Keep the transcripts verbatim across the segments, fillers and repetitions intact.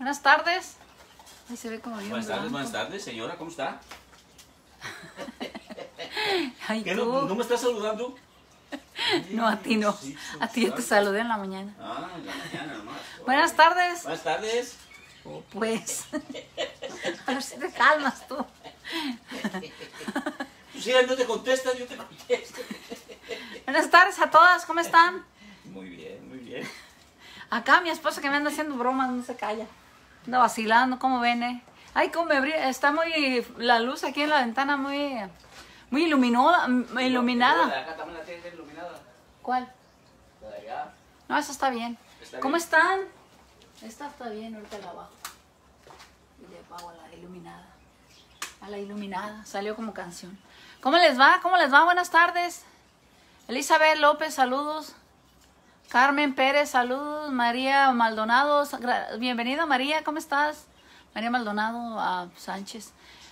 Buenas tardes. Ahí se ve como bien. Buenas tardes, blanco. buenas tardes, señora, ¿cómo está? Ay, ¿Qué, tú. no, ¿No me estás saludando? No, a ti no. Sí, A ti yo te saludé en la mañana. Ah, en la mañana nomás. Buenas tardes. Buenas tardes. Oh, pues. A ver si te calmas tú. Pues si no te contestas, yo te contesto. Buenas tardes a todas, ¿cómo están? Muy bien, muy bien. Acá mi esposa que me anda haciendo bromas no se calla. Anda vacilando, ¿cómo ven, eh? Ay, cómo me brilla. Está muy... La luz aquí en la ventana muy... Muy iluminada. iluminada. La de acá también la tienes iluminada. ¿Cuál? La de allá. No, esa está bien. ¿Está ¿Cómo bien? están? Esta está bien, ahorita la abajo. Y le apago a la iluminada. A la iluminada. Salió como canción. ¿Cómo les va? ¿Cómo les va? Buenas tardes. Elizabeth López, saludos. Carmen Pérez, saludos. María Maldonado, bienvenida María, ¿cómo estás? María Maldonado a Sánchez.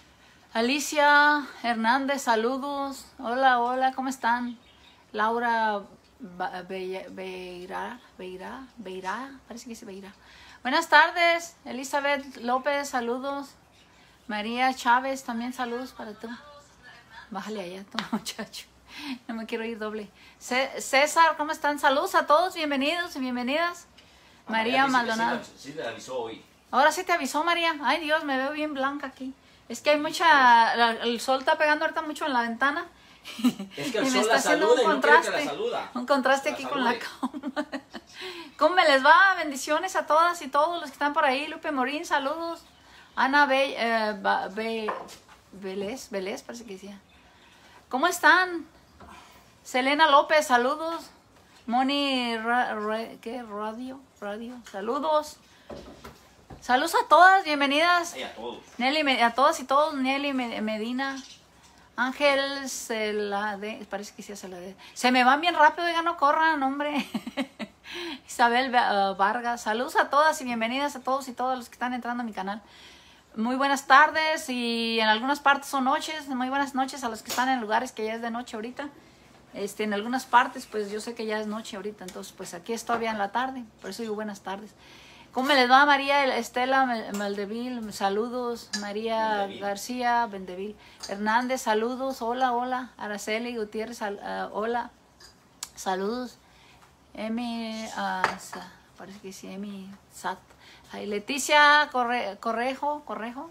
Alicia Hernández, saludos. Hola, hola, ¿cómo están? Laura Be Beirá, Beirá, Beirá, parece que dice Beirá. Buenas tardes, Elizabeth López, saludos. María Chávez, también saludos para tú. Bájale allá, tú, muchacho. No me quiero ir doble. C César, ¿cómo están? Saludos a todos, bienvenidos y bienvenidas. Ah, María María dice Maldonado. que Sí, sí, le avisó hoy. Ahora sí te avisó, María. Ay, Dios, me veo bien blanca aquí. Es que hay mucha... la- el sol está pegando ahorita mucho en la ventana. Es que el Y me sol está la haciendo saluda un y no quiere que contraste. la saluda. Un contraste La aquí con la salude. cama. ¿Cómo me les va? Bendiciones a todas y todos los que están por ahí. Lupe Morín, saludos. Ana Be eh, Ba- Be Vélez, Vélez, parece que decía. ¿Cómo están? Selena López, saludos. Moni, Ra Ra ¿qué? Radio, Radio, saludos. Saludos a todas, bienvenidas. Ay, a todos. Nelly, a todas y todos, Nelly Medina. Ángel se la de, parece que sí se la de. Se me van bien rápido, ya no corran, hombre. Isabel uh, Vargas, saludos a todas y bienvenidas a todos y todas los que están entrando a mi canal. Muy buenas tardes y en algunas partes son noches. Muy buenas noches a los que están en lugares que ya es de noche ahorita. Este, en algunas partes, pues yo sé que ya es noche ahorita, entonces pues aquí es todavía en la tarde, por eso digo buenas tardes. ¿Cómo me les va María Estela Maldeville? Saludos. María Mendeville. García Mendeville Hernández, saludos. Hola, hola. Araceli Gutiérrez, uh, hola. Saludos. Emi, uh, Sa, parece que sí, Emi Sat. Ay, Leticia Corre, Correjo, Correjo.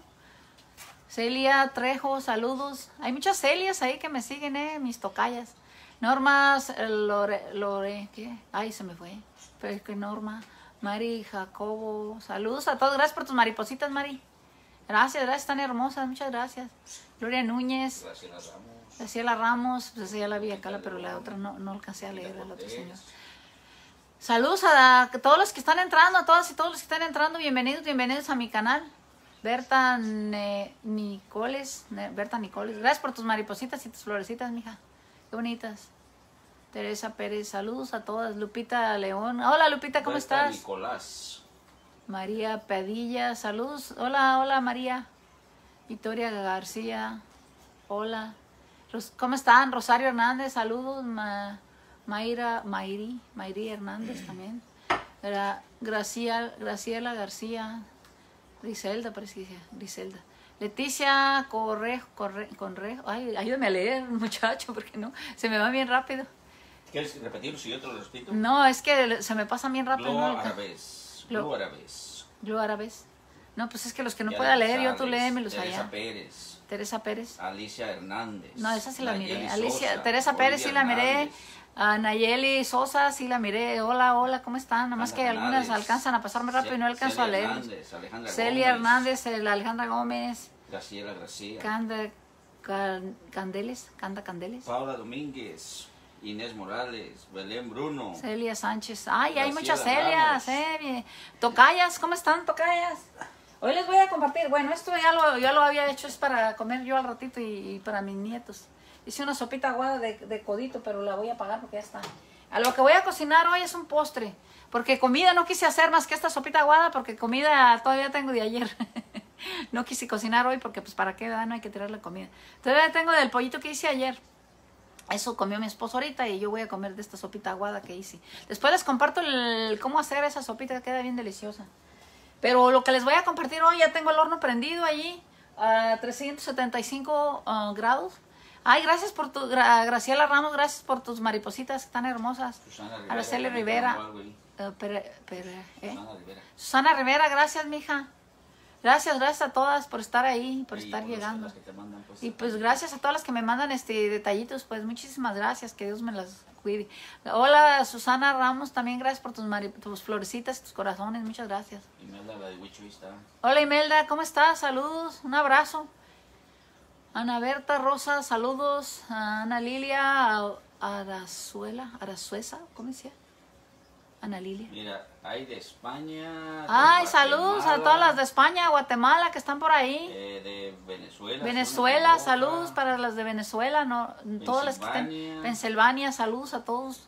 Celia Trejo, saludos. Hay muchas Celias ahí que me siguen, eh, mis tocayas. Norma Lore, Lore, ¿qué? Ay, se me fue. Pero es que Norma, Mari Jacobo, saludos a todos. Gracias por tus maripositas, Mari. Gracias, gracias, están hermosas, muchas gracias. Gloria Núñez, Graciela Ramos. Graciela Ramos, pues esa ya la vi acá, pero la otra no, no alcancé a leer, al otro señor. Saludos a todos los que están entrando, a todas y todos los que están entrando. Bienvenidos, bienvenidos a mi canal. Berta ne, Nicoles, ne, Berta Nicoles, gracias por tus maripositas y tus florecitas, mija. Qué bonitas. Teresa Pérez, saludos a todas. Lupita León. Hola, Lupita, ¿cómo Berta estás? Nicolás. María Padilla, saludos. Hola, hola, María. Victoria García, hola. Ros ¿Cómo están? Rosario Hernández, saludos. Ma Mayra, Mayri, Mayri Hernández también. Gra Graciela, Graciela García. Griselda, parece que dice. Griselda. Leticia Correjo, Corre, Conrejo. Ay, ayúdame a leer, muchacho, porque no, se me va bien rápido. ¿Quieres repetirlo si yo te lo repito? No, es que se me pasa bien rápido. Glo ¿no? Árabes. Glo- Glo Árabes. Glo árabes. No, pues es que los que no Diana pueda leer, yo tú González, léemelos Teresa allá. Pérez. Teresa Pérez. Alicia Hernández. No, esa sí la Nayeli miré. Sosa, Alicia, Teresa Pérez sí Olivia la miré. Hernández. A Nayeli Sosa sí la miré. Hola, hola, ¿cómo están? Nada más Ana que algunas Canales. alcanzan a pasarme rápido y no alcanzo Celia a leer. Hernández, Alejandra Celia Gómez, Hernández, el Alejandra Gómez, Graciela García. Canda Can, Candeles, Canda Candeles, Paula Domínguez. Inés Morales. Belén Bruno. Celia Sánchez. Ay, hay Graciela muchas Celias, Ramos. eh. bien. Tocayas, ¿cómo están, tocayas? Hoy les voy a compartir. Bueno, esto ya lo, ya lo había hecho, es para comer yo al ratito y, y para mis nietos. Hice una sopita aguada de, de codito, pero la voy a apagar porque ya está. A lo que voy a cocinar hoy es un postre. Porque comida no quise hacer más que esta sopita aguada, porque comida todavía tengo de ayer. No quise cocinar hoy porque pues para qué, ¿verdad? No hay que tirarle comida. Todavía tengo del pollito que hice ayer. Eso comió mi esposo ahorita y yo voy a comer de esta sopita aguada que hice. Después les comparto el, cómo hacer esa sopita, que queda bien deliciosa. Pero lo que les voy a compartir hoy, ya tengo el horno prendido allí a trescientos setenta y cinco uh, grados. Ay, gracias por tu, Gra Graciela Ramos, gracias por tus maripositas tan hermosas. Susana Rivera. Araceli Rivera. Uh, pere, pere, ¿eh? Susana Rivera. Susana Rivera, gracias, mija. Gracias, gracias a todas por estar ahí, por Sí, estar por llegando. las que te mandan, pues, Y pues gracias a todas las que me mandan este detallitos, pues muchísimas gracias, que Dios me las cuide. Hola Susana Ramos, también gracias por tus, mari tus florecitas, tus corazones, muchas gracias. Imelda, la de Huicho, ahí está. Hola Imelda, ¿cómo estás? Saludos, un abrazo. Ana Berta Rosa, saludos. Ana Lilia Arazuela, Arazuesa, ¿cómo decía? Ana Lilia. Mira, hay de España. de Ay, saludos a Guatemala, todas las de España, Guatemala, que están por ahí. eh, de Venezuela. Venezuela, si no me saludos equivoco. para las de Venezuela, no, todas las que estén. Pensilvania. Pensilvania, saludos a todos.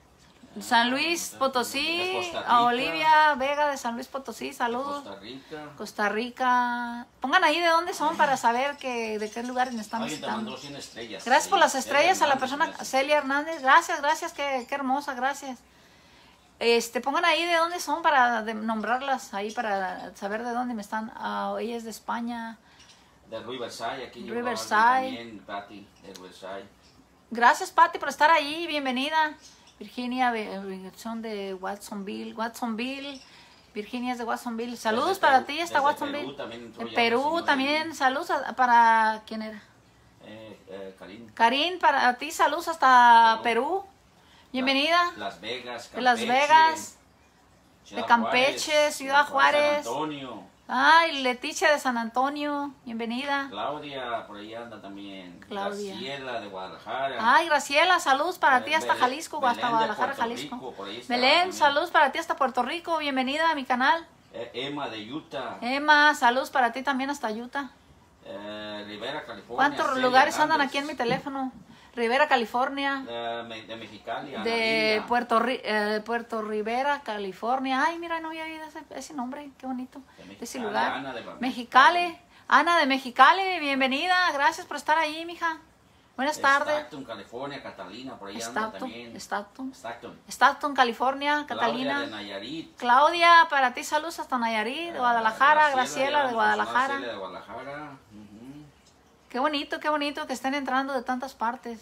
San Luis de Potosí, Costa Rica. a Olivia Vega de San Luis Potosí, De saludos. Costa Rica. Costa Rica. Pongan ahí de dónde son para saber que de qué lugares me están Alguien te visitando. mandó cien estrellas. Gracias por Sí, las Celia estrellas a la Hernández, persona, gracias. Celia Hernández. Gracias, gracias, qué, qué hermosa, gracias. Este, pongan ahí de dónde son para de- nombrarlas, ahí para saber de dónde me están. Ah, ella es de España. De Riverside, aquí llegó Riverside. alguien también, Patty, de Riverside. Gracias, Patti, por estar ahí. Bienvenida. Virginia, ve- son de Watsonville. Watsonville. Virginia es de Watsonville. Saludos Desde para Perú- ti, hasta desde Watsonville. Perú también entró De ya Perú una señora también. ahí. Saludos a- para... ¿Quién era? Eh, eh, Karim. Karin, para ti, saludos hasta Perú. Perú. Bienvenida. La- Las Vegas, De Las Campeche, Vegas. Ciudad de Campeche, Juárez, Ciudad Juárez. San Antonio. Ay, Leticia de San Antonio. Bienvenida. Claudia, por ahí anda también. Claudia. Graciela de Guadalajara. Ay, Graciela, saludos para ti hasta Belén- Jalisco, Belén hasta de Guadalajara, Puerto Jalisco. Rico, por ahí está Belén, también. saludos para ti hasta Puerto Rico. Bienvenida a mi canal. Eh, Emma de Utah. Emma, saludos para ti también hasta Utah. Eh, Rivera, California. ¿Cuántos Celia lugares andan Hernández. aquí en mi teléfono? Rivera, California. De, Me- de Mexicali. Ana De Lilia. Puerto, Ri- eh, Puerto Rivera, California. Ay, mira, no había oído ese, ese nombre. Qué bonito. De De ese Mexicali, lugar. Ana de Mexicali. Mexicali. Ana de Mexicali, bienvenida. Gracias por estar ahí, mija. Buenas tardes. Stockton, California, Catalina, por ahí anda Stockton, también. Stockton. Stockton. Stockton, California, Claudia Catalina. de Nayarit. Claudia, para ti saludos hasta Nayarit, de Guadalajara, Graciela de ya, Guadalajara. Graciela de Guadalajara. Ujú. Qué bonito, qué bonito que estén entrando de tantas partes.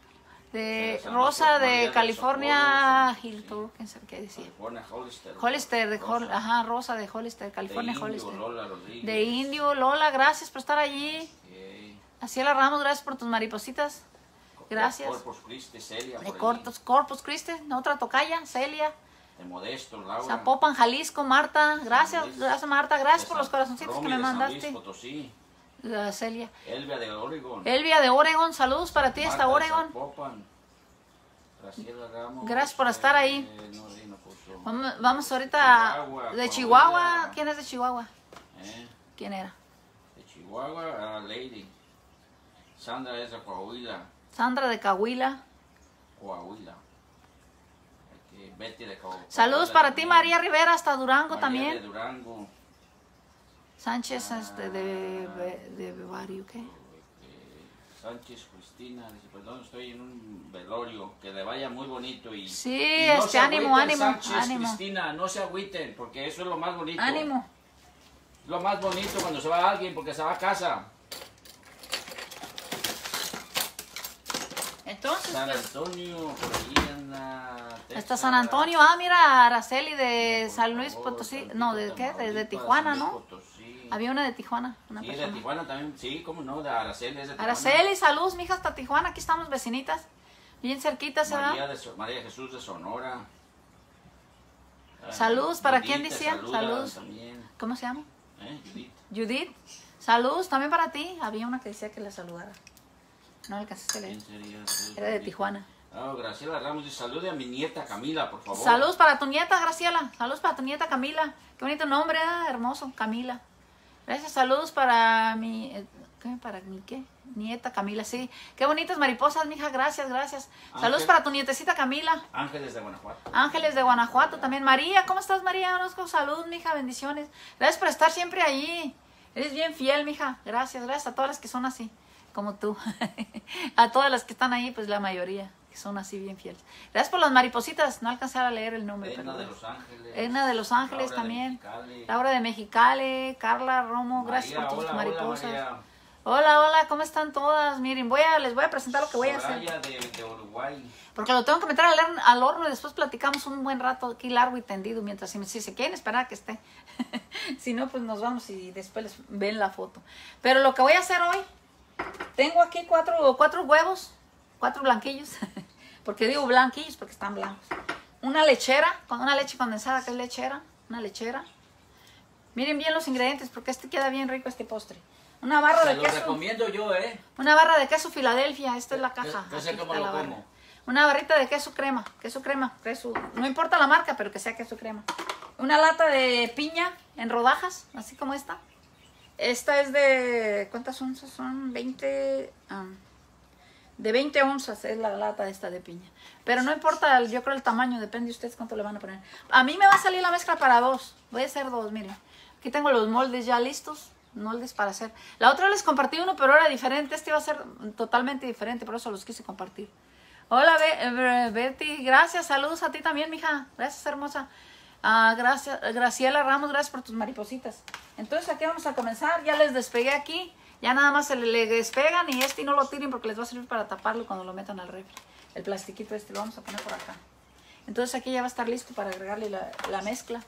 De Sí, San Rosa José, María de del California, Socorro, Hilton, ¿qué sé qué decía? California, Hollister. Hollister, de Rosa. Hol, ajá, Rosa de Hollister, California, de Indio, Hollister. Lola Rodríguez. De Indio, Lola, gracias por estar allí. Ok. Asiela Ramos, gracias por tus maripositas. Gracias. De Corpus Christi, Celia. De por ahí. Corpus, Corpus Christi, otra tocaya, Celia. De Modesto, Laura. Zapopan, Jalisco, Marta, gracias, Luis. gracias Marta, gracias De por los San- corazoncitos Romy que me de San Luis mandaste. Potosí. La Celia. Elvia de Oregon. Elvia de Oregon, saludos para ti hasta Marta de Oregon. Zapopan. Graciela Ramos. Gracias por estar ahí. eh, no, ahí no puso. Vamos, vamos ahorita Chihuahua, de Coahuila. Chihuahua. ¿Quién es de Chihuahua? Eh, ¿Quién era? de Chihuahua, a Lady. Sandra es de Coahuila. Sandra de Cahuila. Coahuila. Aquí, Betty de Coahuila. Saludos para ti, María Rivera, hasta Durango María también. de Durango. Sánchez este, de, de, de Bevario, ¿qué? eh, Sánchez Cristina, dice, perdón, estoy en un velorio, que le vaya muy bonito y... Sí, y no este, se ánimo, agüiten, ánimo, Sánchez ánimo. Cristina, no se agüiten, porque eso es lo más bonito. Ánimo. Lo más bonito cuando se va alguien, porque se va a casa. Entonces, San pues, Antonio, por ahí anda... está Texas. San Antonio. Ah, mira, Araceli de Por San Luis favor, Potosí. Tampico, No, ¿de qué? De, de Tamaulipas, Tijuana, San Luis ¿no? Potosí. Había una de Tijuana, una Sí, de persona. Tijuana también, sí, cómo no, de Araceli es de Tijuana. Araceli, saludos, mija, hasta Tijuana. Aquí estamos vecinitas. Bien cerquitas, ¿verdad? María, de So- María Jesús de Sonora. Ah, Saludos, ¿para Judith quién te decía? saluda Saludos. También. ¿Cómo se llama? ¿Eh? Judith. Judith. Saludos también para ti. Había una que decía que la saludara. No alcanzaste a leer. ¿Quién sería? Sí, Era de Judith. Tijuana. Ah, Graciela Ramos dice, salude a mi nieta Camila, por favor. Saludos para tu nieta, Graciela. Saludos para tu nieta Camila. Qué bonito nombre, ¿eh? Hermoso, Camila. Gracias, saludos para mi... eh, ¿Qué? ¿Para mi qué? Nieta Camila, sí. Qué bonitas mariposas, mija. Gracias, gracias. Saludos Ángel. para tu nietecita Camila. Ángeles de Guanajuato. Ángeles de Guanajuato también. María, ¿cómo estás, María? Orozco, salud, mija, bendiciones. Gracias por estar siempre allí. Eres bien fiel, mija. Gracias, gracias a todas las que son así, como tú. A todas las que están ahí, pues la mayoría. que son así bien fieles. Gracias por las maripositas, no alcancé a leer el nombre. Edna pero de Los Ángeles. Edna de Los Ángeles Laura también. De Mexicali. Laura de Mexicali, Carla Romo, María, gracias por tus hola, mariposas. Hola, María. Hola, hola, ¿cómo están todas? Miren, voy a, les voy a presentar lo que voy a hacer. Soraya de, de Uruguay. Porque lo tengo que meter al, al horno y después platicamos un buen rato aquí largo y tendido, mientras si, si se quieren esperar a que esté. Si no, pues nos vamos y después les ven la foto. Pero lo que voy a hacer hoy, tengo aquí cuatro, cuatro huevos, cuatro blanquillos. Porque digo blanquillos porque están blancos. Una lechera, con una leche condensada que es lechera, una lechera. Miren bien los ingredientes porque este queda bien rico este postre. Una barra Te de lo queso. recomiendo yo, ¿eh? Una barra de queso Filadelfia, esta es la caja. Yo sé Aquí cómo está lo la barra. como. Una barrita de queso crema, queso crema, queso, no importa la marca, pero que sea queso crema. Una lata de piña en rodajas, así como esta. Esta es de, ¿cuántas onzas son? veinte, um, de veinte onzas es la lata esta de piña. Pero no importa, yo creo el tamaño, depende de ustedes cuánto le van a poner. A mí me va a salir la mezcla para dos, voy a hacer dos, miren. Aquí tengo los moldes ya listos, moldes para hacer. La otra les compartí uno, pero era diferente, este iba a ser totalmente diferente, por eso los quise compartir. Hola, Be Betty, gracias, saludos a ti también, mija, gracias, hermosa. Uh, gracias, Graciela Ramos, gracias por tus maripositas. Entonces aquí vamos a comenzar, ya les despegué aquí, ya nada más se le, le despegan y este y no lo tiren porque les va a servir para taparlo cuando lo metan al refri. El plastiquito este lo vamos a poner por acá. Entonces aquí ya va a estar listo para agregarle la, la mezcla.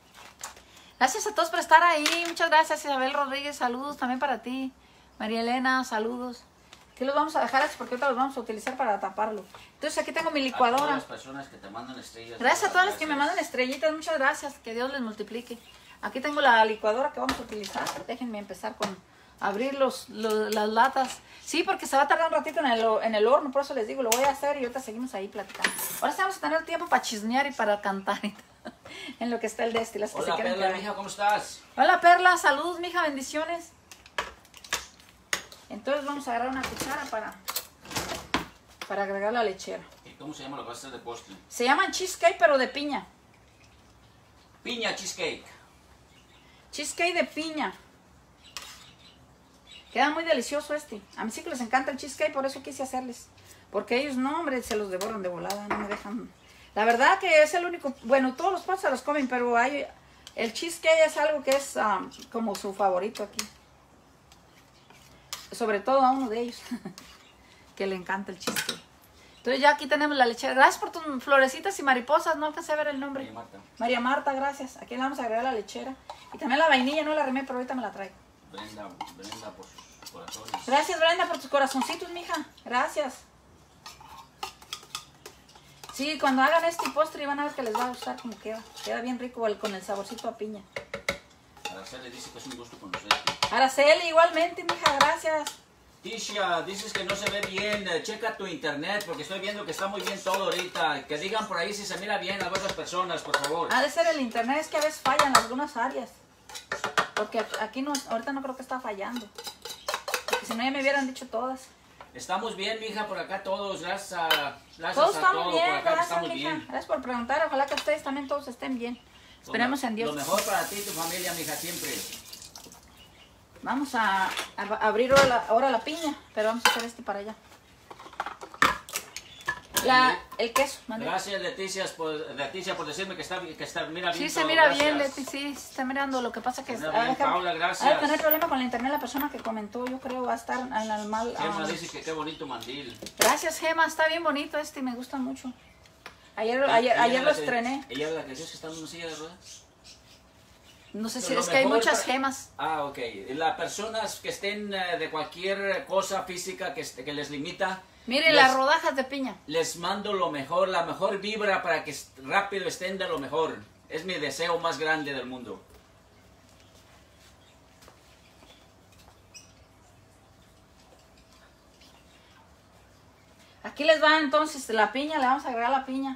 Gracias a todos por estar ahí, muchas gracias Isabel Rodríguez, saludos también para ti. María Elena, saludos. Aquí los vamos a dejar así porque ahorita los vamos a utilizar para taparlo. Entonces aquí tengo mi licuadora. A todas las personas que te mandan estrellas. Gracias a todas las que me gracias. mandan estrellitas, muchas gracias, que Dios les multiplique. Aquí tengo la licuadora que vamos a utilizar. Déjenme empezar con abrir los, los, las latas. Sí, porque se va a tardar un ratito en el, en el horno, por eso les digo, lo voy a hacer y ahorita seguimos ahí platicando. Ahora sí vamos a tener tiempo para chismear y para cantar y todo, en lo que está el de este. Las que Hola, se quieren Perla, quedar. mija, ¿cómo estás? Hola Perla, saludos mija, bendiciones. Entonces vamos a agarrar una cuchara para, para agregar la lechera. ¿Y cómo se llama lo que vas a hacer de postre? Se llaman cheesecake pero de piña. Piña cheesecake. Cheesecake de piña. Queda muy delicioso este. A mí sí que les encanta el cheesecake, por eso quise hacerles. Porque ellos no, hombre, se los devoran de volada, no me dejan. La verdad que es el único, bueno, todos los postres se los comen, pero hay, el cheesecake es algo que es um, como su favorito aquí. Sobre todo a uno de ellos, que le encanta el cheesecake. Entonces ya aquí tenemos la lechera. Gracias por tus florecitas y mariposas, no alcancé a ver el nombre. María Marta. María Marta, gracias. Aquí le vamos a agregar la lechera. Y también la vainilla, no la arrimé, pero ahorita me la traigo. Brenda, Brenda por sus corazones. Gracias, Brenda, por tus corazoncitos, mija. Gracias. Sí, cuando hagan este postre van a ver que les va a gustar como queda. Queda bien rico el, con el saborcito a piña. Araceli dice que es un gusto conocerte. Araceli, igualmente, mija, gracias. Tisha, dices que no se ve bien. eh, Checa tu internet porque estoy viendo que está muy bien todo ahorita. Que digan por ahí si se mira bien a otras personas, por favor. Ha de ser el internet, es que a veces fallan algunas áreas. Porque aquí no, ahorita no creo que está fallando. Porque si no ya me hubieran dicho todas. Estamos bien, mija, por acá todos. Gracias a, gracias Todos a estamos todo bien, por acá que gracias, estamos mija. bien. Gracias por preguntar. Ojalá que ustedes también todos estén bien. Esperemos en Dios. Lo mejor para ti y tu familia, mija, siempre. Vamos a, a abrir ahora la, ahora la piña, pero vamos a hacer este para allá. La, el queso, mande. Gracias, Leticia, por, Leticia, por decirme que está, que está mira bien Sí, se todo, mira gracias. bien, Leti, sí, se está mirando. Lo que pasa que Mira ha de bien, dejar- Paula, ha de gracias. tener problema con la internet la persona que comentó. Yo creo va a estar en el mal. Gemma ah, dice que qué bonito mandil. Gracias, Gema, está bien bonito este, me gusta mucho. Ayer, Ella ayer, es ayer la lo que- estrené. Ella es la que dice que está en una silla de ruedas. No sé si Pero es lo que hay mejor muchas para- gemas. Ah, ok. Las personas que estén eh, de cualquier cosa física que, est- que les limita, Miren les, las rodajas de piña. les mando lo mejor, la mejor vibra para que est- rápido estén de lo mejor. Es mi deseo más grande del mundo. Aquí les va entonces la piña, le vamos a agregar la piña.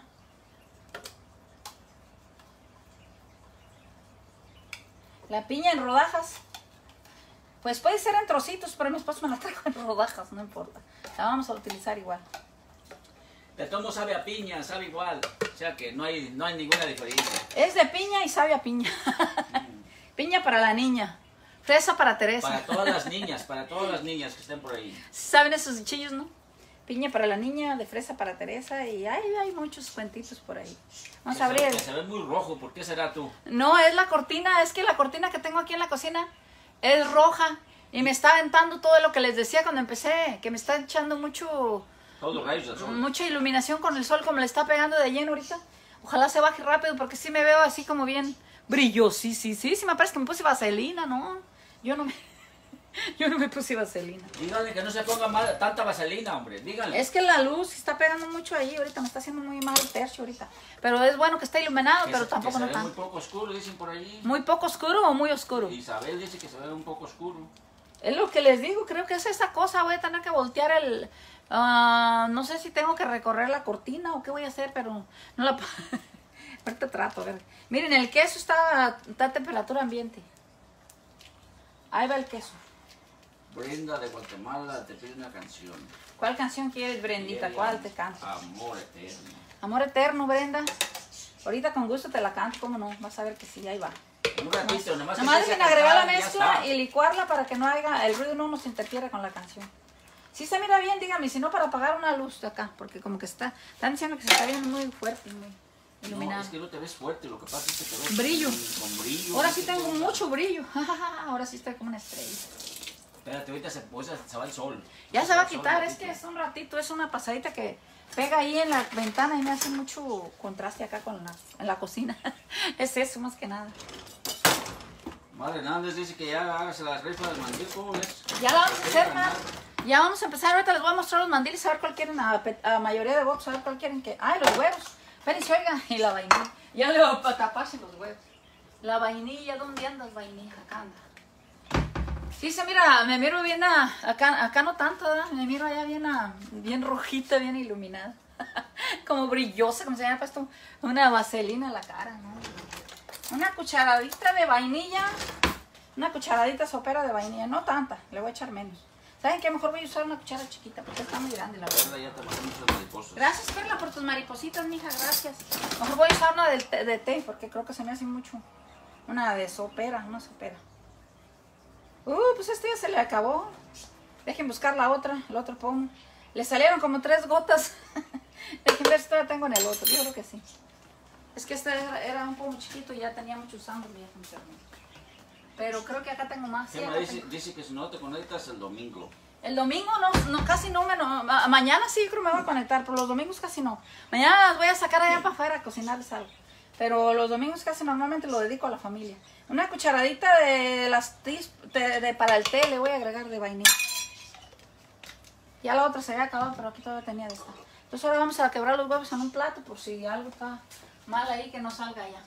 La piña en rodajas. Pues puede ser en trocitos, pero mi esposo me la trajo en rodajas, no importa. La vamos a utilizar igual. De todo sabe a piña, sabe igual. O sea que no hay, no hay ninguna diferencia. Es de piña y sabe a piña. Piña para la niña. Fresa para Teresa. Para todas las niñas, para todas las niñas que estén por ahí. ¿Saben esos dichillos, no? piña para la niña, de fresa para Teresa y hay, hay muchos cuentitos por ahí. Vamos Que a abrir. se, el- que se ve muy rojo, ¿por qué será tú? No, es la cortina, es que la cortina que tengo aquí en la cocina es roja y me está aventando todo lo que les decía cuando empecé, que me está echando mucho, Todos los rayos del sol. mucha iluminación con el sol como le está pegando de lleno ahorita. Ojalá se baje rápido porque sí me veo así como bien brillosísima, parece que me puse vaselina, ¿no? Yo no me, yo no me puse vaselina. Díganle que no se ponga mal, tanta vaselina, hombre, díganle. Es que la luz está pegando mucho ahí ahorita, me está haciendo muy mal el tercio ahorita. Pero es bueno que esté iluminado, Que pero se- tampoco que no se ve muy tanto. poco oscuro, dicen por allí. ¿Muy poco oscuro o muy oscuro? Isabel dice que se ve un poco oscuro. Es lo que les digo, creo que es esa cosa, voy a tener que voltear el... ah, no sé si tengo que recorrer la cortina o qué voy a hacer, pero no la... Ahorita trato, a ver. Miren, el queso está, está a temperatura ambiente. Ahí va el queso. Brenda de Guatemala te pide una canción. ¿Cuál canción quieres, Brendita? Quiere ¿Cuál te canto? Amor eterno. Amor eterno, Brenda. Ahorita con gusto te la canto, ¿cómo no? Vas a ver que sí, ahí va. Un ratito, nomás. que Nomás empiece deben a agregar la cantar, ya mezcla está. y licuarla para que no haya, el ruido no nos interfiera con la canción. Si se mira bien, dígame, si no para apagar una luz de acá, porque como que está, están diciendo que se está viendo muy fuerte, muy No, iluminado. es que no te ves fuerte, lo que pasa es que te ves Brillo. Con, con brillo. Ahora no sí sé tengo qué onda. mucho brillo. Ahora sí estoy como una estrella. Espérate, ahorita se, pues, se va el sol. Ya se va a el sol quitar, un es que ratito. es un ratito, es una pasadita que pega ahí en la ventana y me hace mucho contraste acá con la, en la cocina. Es eso más que nada. Madre Hernández dice que ya hagas las rifas del mandil, ¿cómo ves? Ya la vamos a ¿Qué hacer, ganar? Mar. Ya vamos a empezar. Ahorita les voy a mostrar los mandiles, a ver cuál quieren. A, pe- a mayoría de huevos, a ver cuál quieren que. ¡Ay, los huevos! Espérense, oiga. Y la vainilla. Ya le voy a taparse los huevos. La vainilla, ¿dónde andas, vainilla? Acá anda. Sí, se mira, me miro bien a, acá, acá no tanto, ¿verdad? Me miro allá bien, a, bien rojita, bien iluminada. Como brillosa, como si me haya puesto una vaselina en la cara, ¿no? Una cucharadita de vainilla. Una cucharadita sopera de vainilla, no tanta, le voy a echar menos. ¿Saben qué? Mejor voy a usar una cuchara chiquita porque está muy grande la verdad. Ahora ya te mandé muchas mariposas. Gracias, Perla, por tus maripositas, mija, gracias. Mejor voy a usar una del té- de té porque creo que se me hace mucho. Una de sopera, una sopera. Uh, pues este ya se le acabó. Dejen buscar la otra, el otro pomo. Le salieron como tres gotas. Dejen ver si todavía tengo en el otro, yo creo que sí. Es que este era, era un pomo chiquito y ya tenía mucho sangre y ya se me terminó. Pero creo que acá tengo más. Sí, ¿Qué acá me dice? tengo. Dice que si no te conectas el domingo. El domingo no, no casi no me... No, ma- mañana sí creo me voy a conectar, pero los domingos casi no. Mañana las voy a sacar allá para afuera a cocinarles algo. Pero los domingos casi normalmente lo dedico a la familia. Una cucharadita de las tis, de, de- para el té le voy a agregar de vainilla. Ya la otra se había acabado, pero aquí todavía tenía de esta. Entonces ahora vamos a quebrar los huevos en un plato por si algo está mal ahí que no salga ya.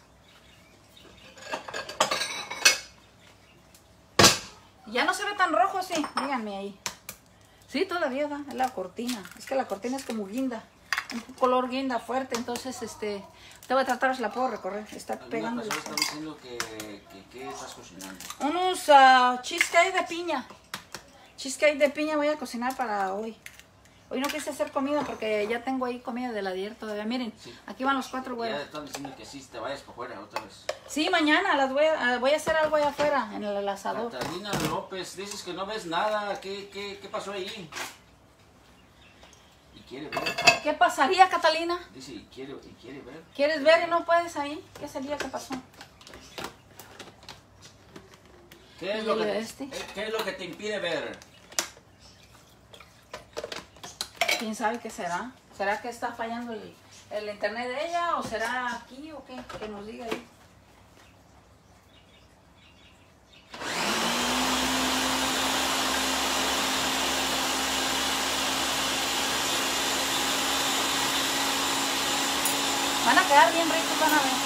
Ya no se ve tan rojo, sí, díganme ahí. Sí, todavía va, es la cortina. Es que la cortina es como guinda, un color guinda fuerte, entonces este, te voy a tratar si la puedo recorrer. Está Alguna pegando. persona está diciendo que, que, que estás cocinando. Unos uh, cheesecake de piña. Cheesecake de piña voy a cocinar para hoy. Hoy no quise hacer comida porque ya tengo ahí comida de la dieta todavía. Miren, Sí. aquí van los cuatro Ya huevos. están diciendo que sí, te vayas para afuera otra vez. Sí, mañana las voy a, voy a hacer algo allá afuera, en el asador. Catalina López, dices que no ves nada. ¿Qué, qué, qué pasó ahí? Y quiere ver. ¿Qué pasaría, Catalina? Dice, y quiere, y quiere ver. ¿Quieres ver y no puedes ahí? ¿Qué sería que pasó? ¿Qué es, ¿Y lo el que, este? eh, ¿Qué es lo que te impide ver? ¿Quién sabe qué será? ¿Será que está fallando el, el internet de ella o será aquí o qué? Que nos diga ahí. Van a quedar bien ricos, van a ver.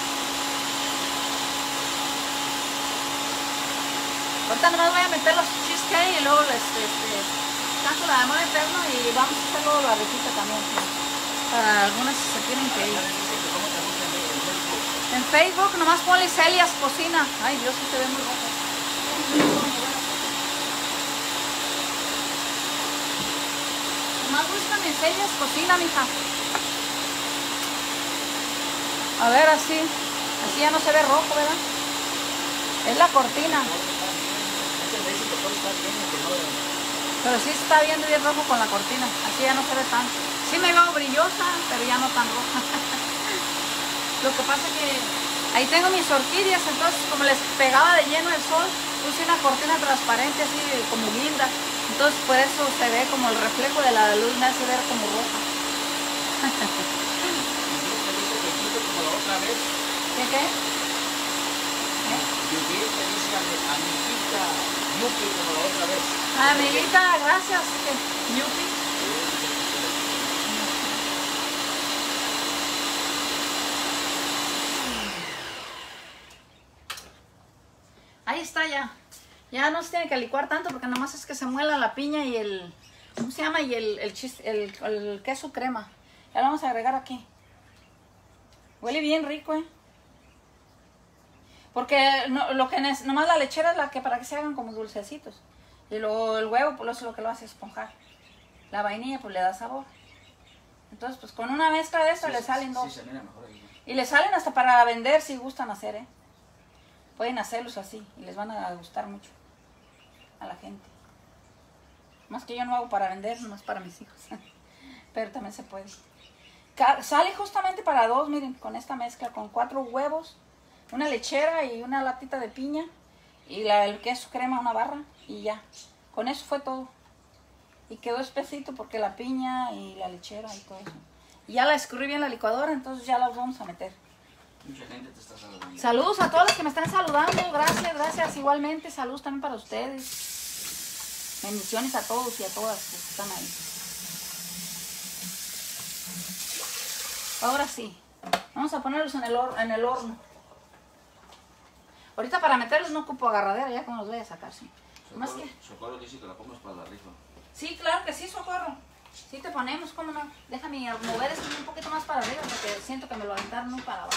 Ahorita nomás voy a meter los cheesecake y luego les este, saco la de amor eterno y vamos a hacer luego la rejita también. ¿Sí? Para algunas si se tienen que ir. Dice que cómo te gusta en Facebook. En Facebook nomás ponle Celias Cocina. Ay, Dios, sí se ve muy rojo. Nomás búscame en Celias Cocina, mija. A ver, así. Así ya no se ve rojo, ¿verdad? Es la cortina. Este me dice que todo está bien y que no... Pero sí se está viendo bien rojo con la cortina. Así ya no se ve tanto. Sí me veo brillosa, pero ya no tan roja. Lo que pasa es que ahí tengo mis orquídeas, entonces como les pegaba de lleno el sol, puse una cortina transparente así como linda. Entonces por eso se ve como el reflejo de la luz, me hace ver como roja. Como la otra vez. ¿Qué qué? Judith te dice amiguita, Yupi, como la otra vez. Amiguita, gracias. Yupi. Ahí está ya. Ya no se tiene que licuar tanto porque nomás es que se muela la piña y el... ¿Cómo se llama? Y el, el, chis, el, el queso crema. Ya lo vamos a agregar aquí. Huele bien rico, ¿eh? Porque no, lo que es, nomás la lechera es la que para que se hagan como dulcecitos. Y luego el huevo, pues eso es lo que lo hace esponjar. La vainilla, pues le da sabor. Entonces, pues con una mezcla de esto sí, le salen sí, dos. Sí, se mira mejor ahí, ¿no? Y le salen hasta para vender si gustan hacer, ¿eh? Pueden hacerlos así y les van a gustar mucho a la gente. Más que yo no hago para vender, más para mis hijos. Pero también se puede. Sale justamente para dos, miren, con esta mezcla, con cuatro huevos, una lechera y una latita de piña y la, el queso crema, una barra y ya. Con eso fue todo. Y quedó espesito porque la piña y la lechera y todo eso. Y ya la escurrí bien en la licuadora, entonces ya las vamos a meter. Mucha gente te está saludando. Saludos a todos los que me están saludando. Gracias, gracias. Igualmente, saludos también para ustedes. Bendiciones a todos y a todas los que están ahí. Ahora sí, vamos a ponerlos en el, hor en el horno. Ahorita para meterlos no ocupo agarradera, ya como los voy a sacar, sí. Socorro, Más que... Socorro dice que la pongas para la rifa. Sí, claro que sí, Socorro. Sí te ponemos, ¿cómo no? Déjame mover esto un poquito más para arriba porque siento que me lo aventaron muy para abajo.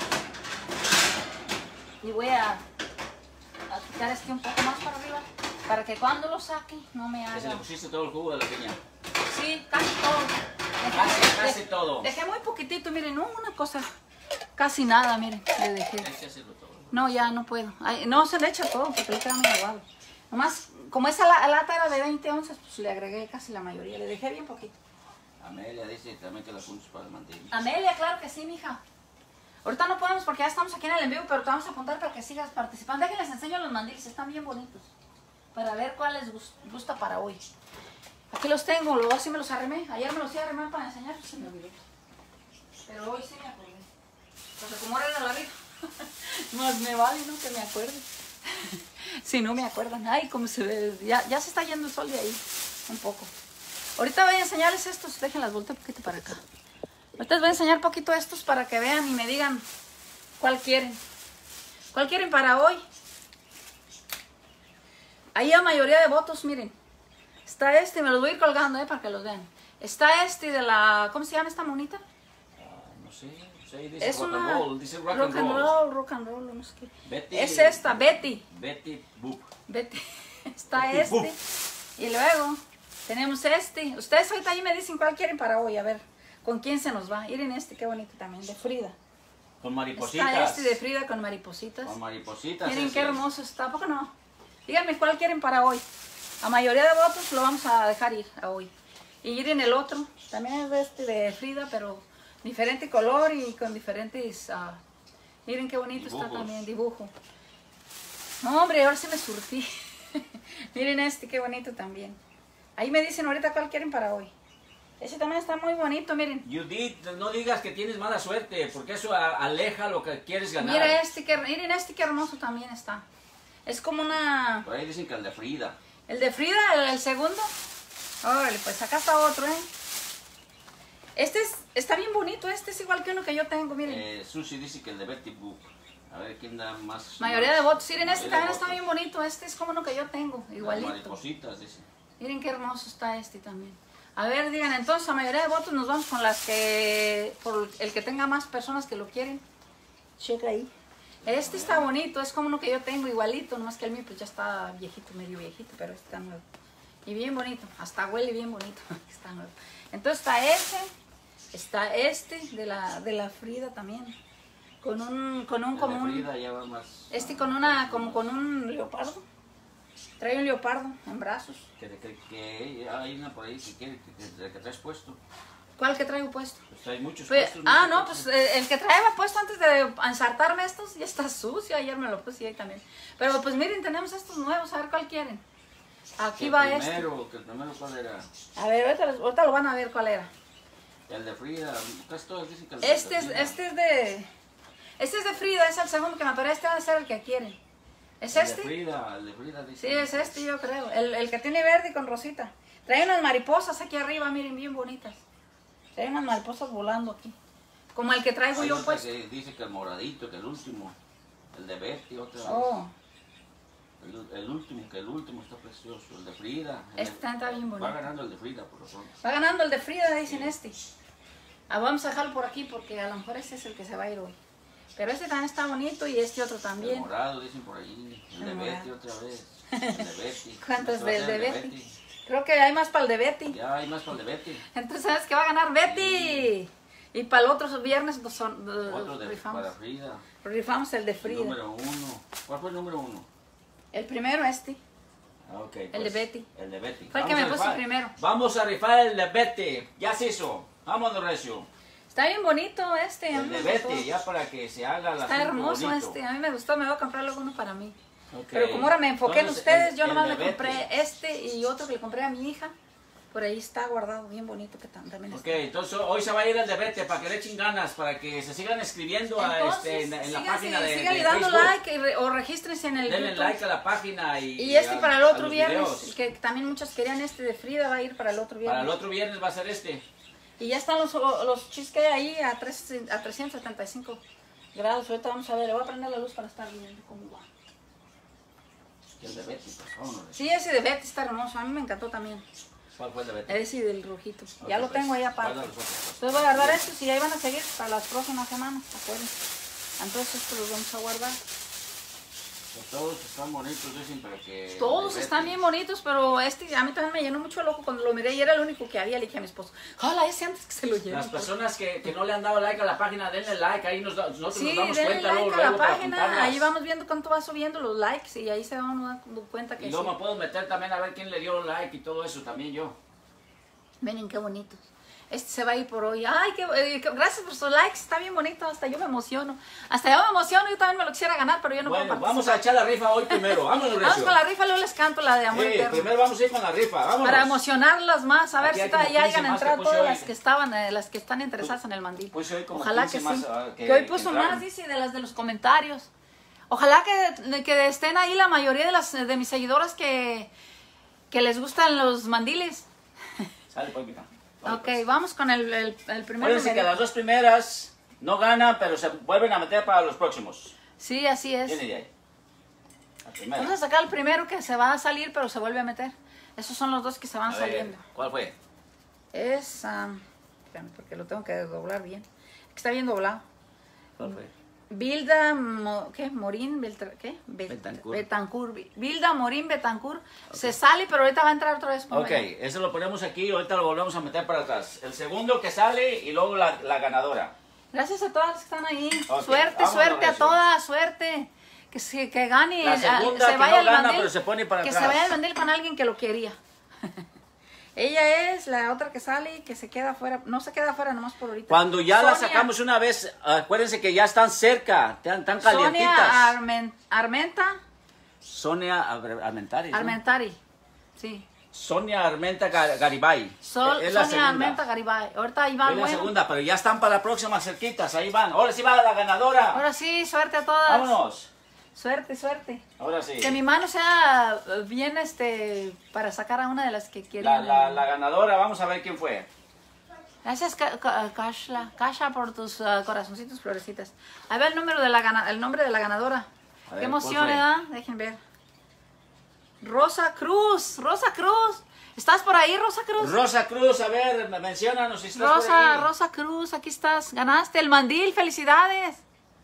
Y voy a, a quitar este un poco más para arriba para que cuando lo saque no me haga... ¿Se le pusiste todo el jugo de la piña? Sí, casi todo. Dejé, casi, casi de, todo. Dejé muy poquitito, miren, no, una cosa, casi nada, miren, le dejé. Hay que hacerlo todo. No, ya no puedo. Ay, no se le echa todo porque le queda muy aguado. Nomás, como esa la, lata era de veinte onzas, pues le agregué casi la mayoría, le dejé bien poquito. Amelia dice también que la puntos para el mantel. Amelia, claro que sí, mija. Ahorita no podemos porque ya estamos aquí en el envío, pero te vamos a apuntar para que sigas participando. Déjenles enseño los mandiles, están bien bonitos. Para ver cuál les gusta para hoy. Aquí los tengo, luego sí me los arremé. Ayer me los iba a arremar para enseñar, pues se me olvidó. Pero hoy sí me acordé. Porque como era la rifa, más me vale, ¿no? Que me acuerde. Si no me acuerdan. Ay, cómo se ve. Ya, ya se está yendo el sol de ahí. Un poco. Ahorita voy a enseñarles estos. Déjenlas voltear un poquito para acá. Ahorita les voy a enseñar un poquito estos para que vean y me digan cuál quieren. ¿Cuál quieren para hoy? Ahí a mayoría de votos, miren. Está este, me los voy a ir colgando, eh, para que los vean. Está este de la... ¿Cómo se llama esta monita? Uh, no sé. Sí, dice es rock una... and roll. Dice rock, rock and roll. roll. Rock and roll, no sé qué. Betty, es esta, Betty. Betty Boop. Betty. Está Betty este. Boop. Y luego tenemos este. Ustedes ahorita ahí me dicen cuál quieren para hoy. A ver, ¿con quién se nos va? Miren este, qué bonito también, de Frida. Con maripositas. Está este de Frida con maripositas. Con maripositas. Miren qué hermoso está. ¿A poco no? Díganme cuál quieren para hoy. A mayoría de votos lo vamos a dejar ir a hoy. Y miren el otro. También es de este de Frida, pero diferente color y con diferentes... Uh, miren qué bonito Dibujos. Está también, dibujo. No, hombre, ahora sí me surtí. Miren este, qué bonito también. Ahí me dicen ahorita cuál quieren para hoy. Ese también está muy bonito, miren. Judith, no digas que tienes mala suerte, porque eso aleja lo que quieres ganar. Miren este, que, miren este, qué hermoso también está. Es como una... Por ahí dicen que el de Frida. ¿El de Frida, el, el segundo? Órale, pues acá está otro, ¿eh? Este es, está bien bonito, este es igual que uno que yo tengo, miren. Eh, Susi dice que el de Betty Boop. A ver, ¿quién da más? Mayoría más? de votos. Miren, este también votos. Está bien bonito, este es como uno que yo tengo, igualito. Las maripositas, dice. Miren qué hermoso está este también. A ver, digan, entonces a mayoría de votos nos vamos con las que, por el que tenga más personas que lo quieren. Checa ahí. Este está bonito, es como uno que yo tengo igualito, nomás que el mío pues ya está viejito, medio viejito, pero este está nuevo. Y bien bonito, hasta huele bien bonito, está nuevo. Entonces está ese, está este de la, de la Frida también, con un, con un, como un, Frida ya va más, este con una, como con un leopardo, Trae un leopardo en brazos. Que, que, que hay una por ahí que quiere que, que, que traes puesto. ¿Cuál que traigo puesto? Pues hay muchos Pues, puestos. ah, muchos no, puestos. pues eh, el que traía puesto antes de ensartarme estos ya está sucio. Ayer me lo puse ahí también. Pero pues miren, tenemos estos nuevos, a ver cuál quieren. Aquí Que va el este. primero, que el primero cuál era. A ver, ahorita, los- ahorita lo van a ver cuál era. El de Frida, casi todos dicen que el de Este es, Frida. este es de... Este es de Frida, es el segundo que me atoré. Este va a ser el que quieren. ¿Es El de este? Frida, el de Frida dice. Sí, es este yo creo. El, el que tiene verde y con rosita. Trae unas mariposas aquí arriba, miren, bien bonitas. Trae unas mariposas volando aquí. Como el que traigo Hay yo otra puesto. que dice que el moradito, que el último. El de Betty, otra vez. Oh, El, el último, que el último está precioso. El de Frida. el este de- también está bien bonito. Va ganando el de Frida, por lo pronto. Va ganando el de Frida, dicen este. Ah, vamos a dejarlo por aquí porque a lo mejor este es el que se va a ir hoy. Pero este también está bonito y este otro El también. morado, dicen por ahí. El, El de morado. Betty otra vez. El de Betty. ¿Cuántos Este va a del ser de el Betty? Creo que hay más para el de Betty. Ya hay más para el de Betty. Entonces, ¿sabes qué va a ganar Betty? Y para el otro viernes pues, son, uh, Otro de, rifamos. para Frida. Rifamos el de El Frida. número uno. ¿Cuál fue el número uno? El primero este. Ah, ok, El pues, de Betty. El de Betty. Fue el que Vamos me a puse rifar- primero. Vamos a rifar el de Betty. Ya se hizo. Vámonos, Recio. Está bien bonito este. a El mí de me gustó. Betty, ya para que se haga la Está hermoso este. A mí me gustó. Me voy a comprar luego uno para mí. Pero como ahora me enfoqué en ustedes, yo nomás le compré este y otro que le compré a mi hija. Por ahí está guardado, bien bonito que tam- también Ok, está. entonces hoy se va a ir el de Betty para que le echen ganas, para que se sigan escribiendo a Entonces, este, en, en la síganse- página de, síganle de dando Facebook. like y re- o regístrense en el Denle YouTube. like a la página y, Y este a- para el a otro los viernes, videos. que también muchos querían este de Frida, va a ir para el otro viernes. Para el otro viernes va a ser este. Y ya están los, los cheesecake ahí a, tres, a trescientos setenta y cinco grados. Ahorita vamos a ver, le voy a prender la luz para estar viendo cómo va. Y el de Betty, pues vámonos. Sí, ese de Betty está hermoso, a mí me encantó también. ¿Cuál fue el de Betty? Ese del rojito. Ok, Ya lo pues, tengo ahí aparte. guarda los otros. Entonces voy a guardar estos y ahí van a seguir para las próximas semanas, acuérdense. Entonces estos los vamos a guardar. Pues todos están bonitos, dicen, pero que... Todos el de están Betty- bien bonitos, pero este a mí también me llenó mucho el ojo cuando lo miré y era el único que había. Le dije a mi esposo, ¡hala, ese antes que se lo lleven! Las personas que, que no le han dado like a la página, denle like, ahí nos, da- nosotros Sí, nos damos denle cuenta like luego, a la luego para página, apuntarlas. ahí vamos viendo cuánto va subiendo los likes y ahí se van dando cuenta que Y sí. luego me puedo meter también a ver quién le dio like y todo eso, también yo. Miren qué bonitos. Este se va a ir por hoy. Ay, qué, eh, qué- gracias por sus likes, está bien bonito, hasta yo me emociono. Hasta yo me emociono, yo también me lo quisiera ganar, pero yo no Bueno, puedo vamos a participar. echar la rifa hoy primero, vámonos, Vamos Recio. con la rifa, luego les canto la de Amor Sí, Eterno. primero vamos a ir con la rifa, vámonos. Para emocionarlas más, a ver Aquí si hay ta- como ya quince hayan más que entrado puse todas hoy. las que estaban, eh, las que están interesadas en el mandil. Puse hoy como Ojalá que quince sí. más, ah, que, que- hoy que puso entraron. más, dice, de las de los comentarios. Ojalá que, que estén ahí la mayoría de las de mis seguidoras que, que les gustan los mandiles. Sale, pues, mija. Vale, Ok, pues. vamos con el, el, el primer Acuérdense que numerito. las dos primeras no ganan, pero se vuelven a meter para los próximos. Sí, así es. Viene de ahí. La primera. Vamos a sacar el primero que se va a salir, pero se vuelve a meter. Esos son los dos que se van A ver, saliendo. ¿cuál fue? Es, um, espérame, porque lo tengo que doblar bien. Que está bien doblado. ¿Cuál fue? Bilda, Mo- ¿qué? Morín, Beltra- ¿qué? Bet- Betancourt. Betancourt. Bilda, Morín, Betancourt. Se sale, pero ahorita va a entrar otra vez. Ok, eso lo ponemos aquí y ahorita lo volvemos a meter para atrás. El segundo que sale y luego la, la ganadora. Gracias a todas las que están ahí. Ok, suerte, vámonos, suerte a Recio. todas, suerte. Que, se, que gane, La eh, segunda se que vaya no al gana, mandil, pero se pone para que atrás. se vaya al mandil con alguien que lo quería. Ella es la otra que sale y que se queda afuera. No se queda afuera nomás por ahorita. Cuando ya la Sonia- sacamos una vez, acuérdense que ya están cerca, están, están calientitas. Sonia Armen- Armenta, Sonia Ar- Armentari. ¿no? Armentari. Sí. Sonia Armenta Gar- Garibay. Sol, es la Sonia segunda. Armenta Garibay. Ahorita ahí va Es la bueno. segunda, pero ya están para la próxima cerquitas, ahí van. Ahora sí va la ganadora. Ahora sí, suerte a todas. Vámonos. Suerte, suerte. Ahora sí. Que mi mano sea eh, bien este para sacar a una de las que La, querían. la, la ganadora, vamos a ver quién fue. Gracias, Ka- Ka- Kashla, Kasha, por tus ah, corazoncitos florecitas. A ver el número de la gana, el nombre de la ganadora. A ver, Qué ¿cuál emoción, fue? ¿verdad? Dejen ver. Rosa Cruz, Rosa Cruz. ¿Estás por ahí, Rosa Cruz? Rosa Cruz, a ver, menciónanos si estás por Rosa, ahí. Rosa Cruz, aquí estás. Ganaste el mandil, felicidades.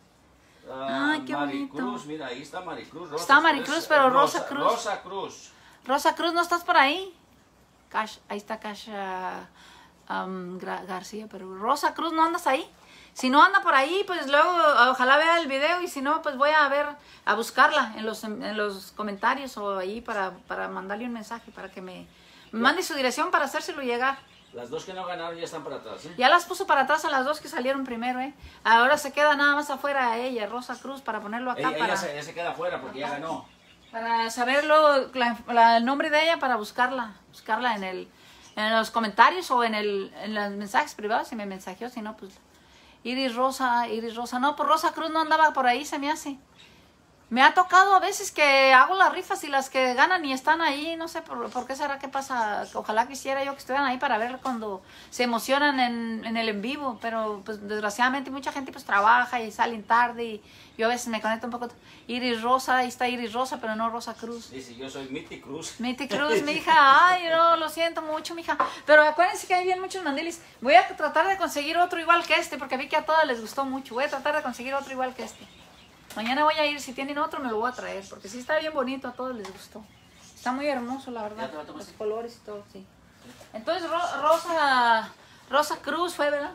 Ah, Ay, qué Maricruz, bonito. mira, ahí está Maricruz. Rosa Está Maricruz, Cruz, pero eh, Rosa Cruz. Rosa Cruz. Rosa Cruz, ¿no estás por ahí? Cash, ahí está Kasha um, Gra- García, pero Rosa Cruz, ¿no andas ahí? Si no anda por ahí, pues luego ojalá vea el video y si no, pues voy a ver, a buscarla en los, en los comentarios o ahí para, para mandarle un mensaje, para que me, me mande su dirección para hacérselo llegar. Las dos que no ganaron ya están para atrás, ¿eh? Ya las puso para atrás a las dos que salieron primero, ¿eh? Ahora se queda nada más afuera ella, Rosa Cruz, para ponerlo acá. Ella, para, ella, se, ella se queda afuera porque ya ganó. Para saberlo, la, la, el nombre de ella, para buscarla, buscarla en el, en los comentarios o en, el, en los mensajes privados, si me mensajeó, si no, pues... Iris Rosa, Iris Rosa, no, pues Rosa Cruz no andaba por ahí, se me hace. Me ha tocado a veces que hago las rifas y las que ganan y están ahí, no sé por, por qué será, qué pasa. Ojalá quisiera yo que estuvieran ahí para ver cuando se emocionan en, en el en vivo, pero pues desgraciadamente mucha gente pues trabaja y salen tarde y yo a veces me conecto un poco. Iris Rosa, ahí está Iris Rosa, pero no Rosa Cruz. Dice, yo soy Mitty Cruz. Mitty Cruz, mi hija, ay, no, lo siento mucho, mi hija. Pero acuérdense que hay bien muchos mandilis. Voy a tratar de conseguir otro igual que este, porque vi que a todas les gustó mucho. Voy a tratar de conseguir otro igual que este. Mañana voy a ir, si tienen otro me lo voy a traer, porque sí está bien bonito, a todos les gustó. Está muy hermoso, la verdad, los colores y todo, sí. Entonces, Ro Rosa, Rosa Cruz fue, ¿verdad?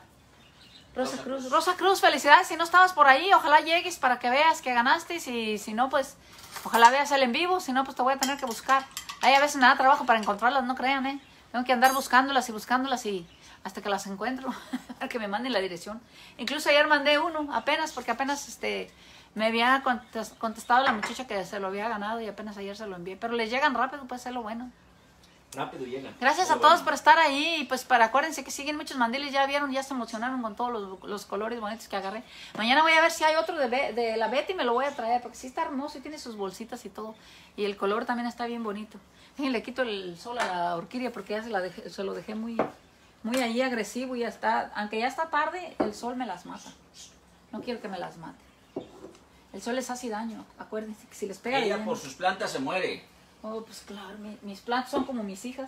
Rosa Cruz, Rosa Cruz, felicidades, si no estabas por ahí, ojalá llegues para que veas que ganaste, y si, si no, pues, ojalá veas el en vivo, si no, pues te voy a tener que buscar. Hay a veces me da trabajo para encontrarlas, no crean, ¿eh? Tengo que andar buscándolas y buscándolas y hasta que las encuentro, para que me manden la dirección. Incluso ayer mandé uno, apenas, porque apenas, este... me había contestado la muchacha que se lo había ganado y apenas ayer se lo envié. Pero les llegan rápido, pues es lo bueno. Rápido llegan. Gracias a todos por estar ahí. Y pues para acuérdense que siguen muchos mandiles. Ya vieron, ya se emocionaron con todos los, los colores bonitos que agarré. Mañana voy a ver si hay otro de, de la Betty y me lo voy a traer. Porque sí está hermoso y tiene sus bolsitas y todo. Y el color también está bien bonito. Y le quito el sol a la orquídea porque ya se, la dejé, se lo dejé muy, muy ahí agresivo. Y ya está, aunque ya está tarde, el sol me las mata. No quiero que me las mate. El sol les hace daño, acuérdense que si les pega... Ella por sus plantas se muere. Oh, pues claro, mi, mis plantas son como mis hijas.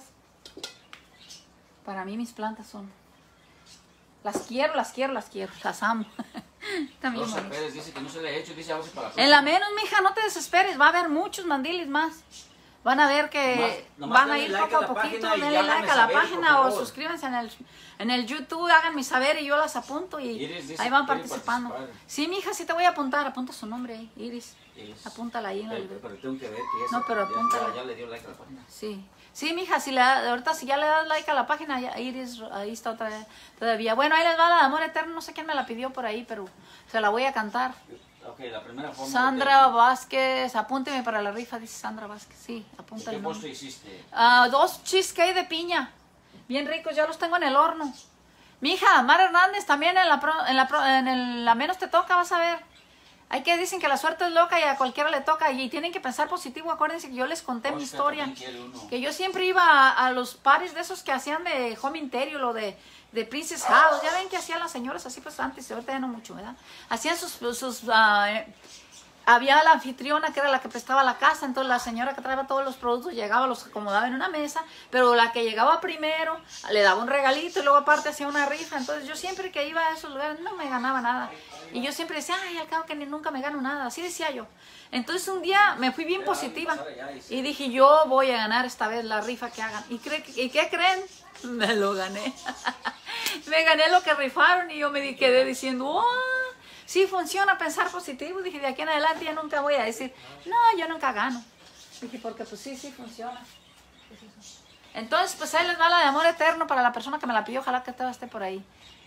Para mí mis plantas son... Las quiero, las quiero, las quiero, las amo. También Rosa Pérez dice que no se le ha hecho, dice a ver si para la en la menos, mija, no te desesperes, va a haber muchos mandiles más. Van a ver que nomás, nomás van a ir like poco a a poquito, denle denle like a la saber, página o suscríbanse en el, en el YouTube, háganme saber y yo las apunto y Iris ahí van participando. Sí, mija, sí te voy a apuntar, apunta su nombre ahí, Iris. Iris. Apúntala ahí en el video. Pero tengo que ver que esa, no, pero apúntala. Ya, ya le dio like a la página. Sí. Sí, mija, si le, ahorita si ya le das like a la página, ya, Iris, ahí está otra vez todavía. Bueno, ahí les va la de Amor Eterno, no sé quién me la pidió por ahí, pero se la voy a cantar. Ok, la primera forma. Sandra Vázquez, apúnteme para la rifa, dice Sandra Vázquez. Sí, apúntale. ¿Qué postre hiciste? Uh, dos cheesecake de piña, bien ricos, ya los tengo en el horno. Mija, Mar Hernández, también en la, pro, en, la pro, en el, la menos te toca, vas a ver. Hay que dicen que la suerte es loca y a cualquiera le toca y tienen que pensar positivo. Acuérdense que yo les conté mi historia, que yo siempre iba a, a los pares de esos que hacían de Home Interior o de, de Princess House. Ya ven que hacían las señoras así pues antes, ahorita ya no mucho, ¿verdad? Hacían sus... sus uh, había la anfitriona que era la que prestaba la casa, entonces la señora que traía todos los productos llegaba, los acomodaba en una mesa, pero la que llegaba primero le daba un regalito y luego aparte hacía una rifa. Entonces yo siempre que iba a esos lugares no me ganaba nada. Y yo siempre decía, ay, al cabo que ni, nunca me gano nada, así decía yo. Entonces un día me fui bien positiva y dije, yo voy a ganar esta vez la rifa que hagan. ¿Y, cre ¿y qué creen? Me lo gané. Me gané lo que rifaron y yo me quedé diciendo, oh, sí funciona pensar positivo. Dije, de aquí en adelante ya nunca voy a decir, no, yo nunca gano. Dije, porque pues sí, sí funciona. Entonces, pues ahí les va la de Amor Eterno para la persona que me la pidió. Ojalá que todo esté por ahí.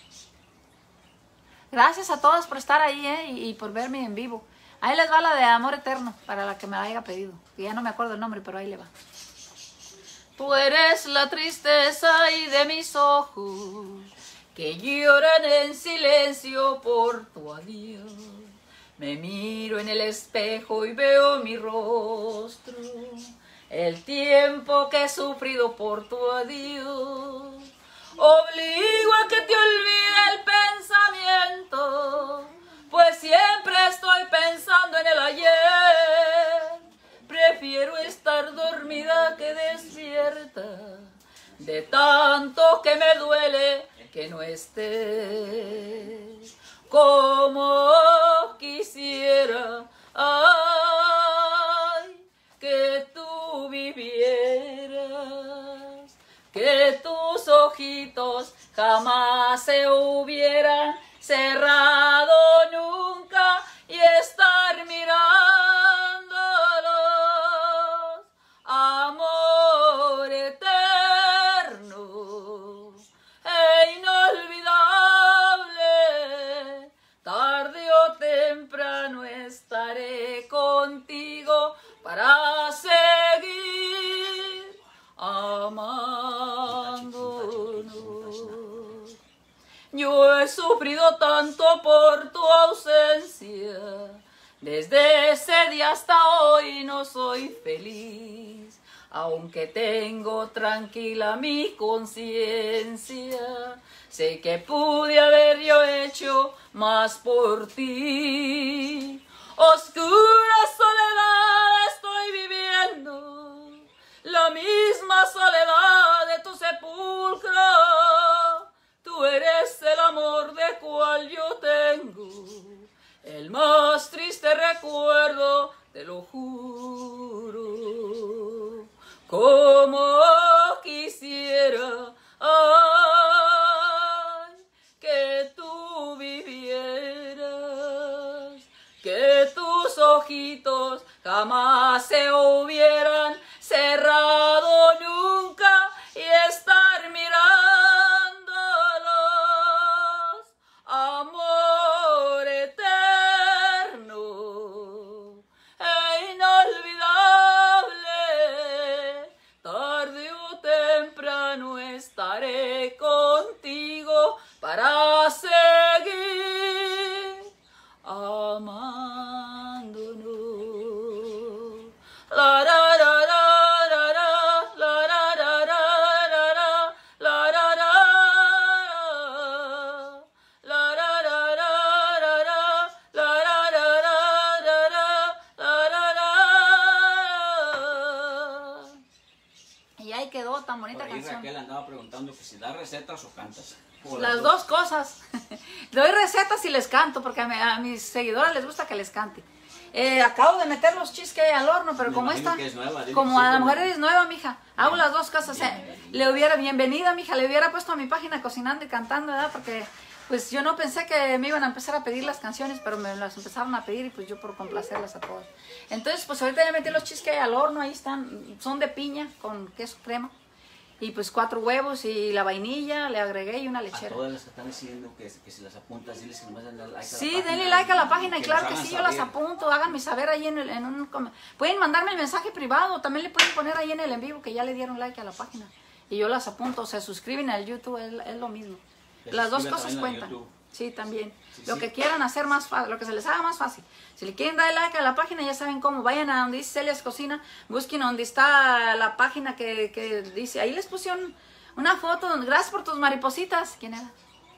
Gracias a todos por estar ahí, ¿eh? y, y por verme en vivo. Ahí les va la de Amor Eterno para la que me la haya pedido. Que ya no me acuerdo el nombre, pero ahí le va. Tú eres la tristeza y de mis ojos que lloran en silencio por tu adiós. Me miro en el espejo y veo mi rostro, el tiempo que he sufrido por tu adiós. Obligo a que te olvide el pensamiento, pues siempre estoy pensando en el ayer. Prefiero estar dormida que despierta, de tanto que me duele que no estés. Como quisiera, ay, que tú vivieras, que tus ojitos jamás se hubieran cerrado sufrido tanto por tu ausencia. Desde ese día hasta hoy no soy feliz, aunque tengo tranquila mi conciencia. Sé que pude haber yo hecho más por ti. Oscura soledad estoy viviendo, la misma soledad de tu sepulcro. Tú eres el amor de cual yo tengo el más triste recuerdo, te lo juro. Como quisiera, ay, que tú vivieras, que tus ojitos jamás se hubieran cerrado nunca y estar mirándolos, amor eterno e inolvidable. Tarde o temprano estaré contigo para seguir amándonos. La, la, la, la. Quedó tan bonita Por ahí canción. Raquel andaba preguntando que si das recetas o cantas. O las dos, dos cosas. Doy recetas y les canto, porque a, mi, a mis seguidoras les gusta que les cante. Eh, acabo de meter los cheesecake al horno, pero Me como esta, que es nueva, como a la mujer nueva. eres nueva, mija, hago Bien. las dos cosas. Bien, eh. bien, bien. Le hubiera, bienvenida, mija, le hubiera puesto a mi página cocinando y cantando, ¿verdad? Porque pues yo no pensé que me iban a empezar a pedir las canciones, pero me las empezaron a pedir y pues yo por complacerlas a todas. Entonces, pues ahorita ya metí los cheesecake al horno, ahí están, son de piña con queso crema. Y pues cuatro huevos y la vainilla, le agregué y una A lechera. todas las que están diciendo que, que si las apuntas, diles que nomás den like a la Sí, página. denle like a la página y que claro nos que hagan sí, yo las saber. apunto, háganme saber ahí en, el, en un... com- Pueden mandarme el mensaje privado, también le pueden poner ahí en el en vivo que ya le dieron like a la página. Y yo las apunto, se suscriben al YouTube, es, es lo mismo. Que Las dos suscriban cosas también al cuentan. YouTube. Sí, también. Sí, lo sí. que quieran hacer más fácil, lo que se les haga más fácil. Si le quieren dar like a la página, ya saben cómo. Vayan a donde dice Celia's Cocina, busquen donde está la página que, que dice. Ahí les pusieron una foto. Gracias por tus maripositas. ¿Quién era?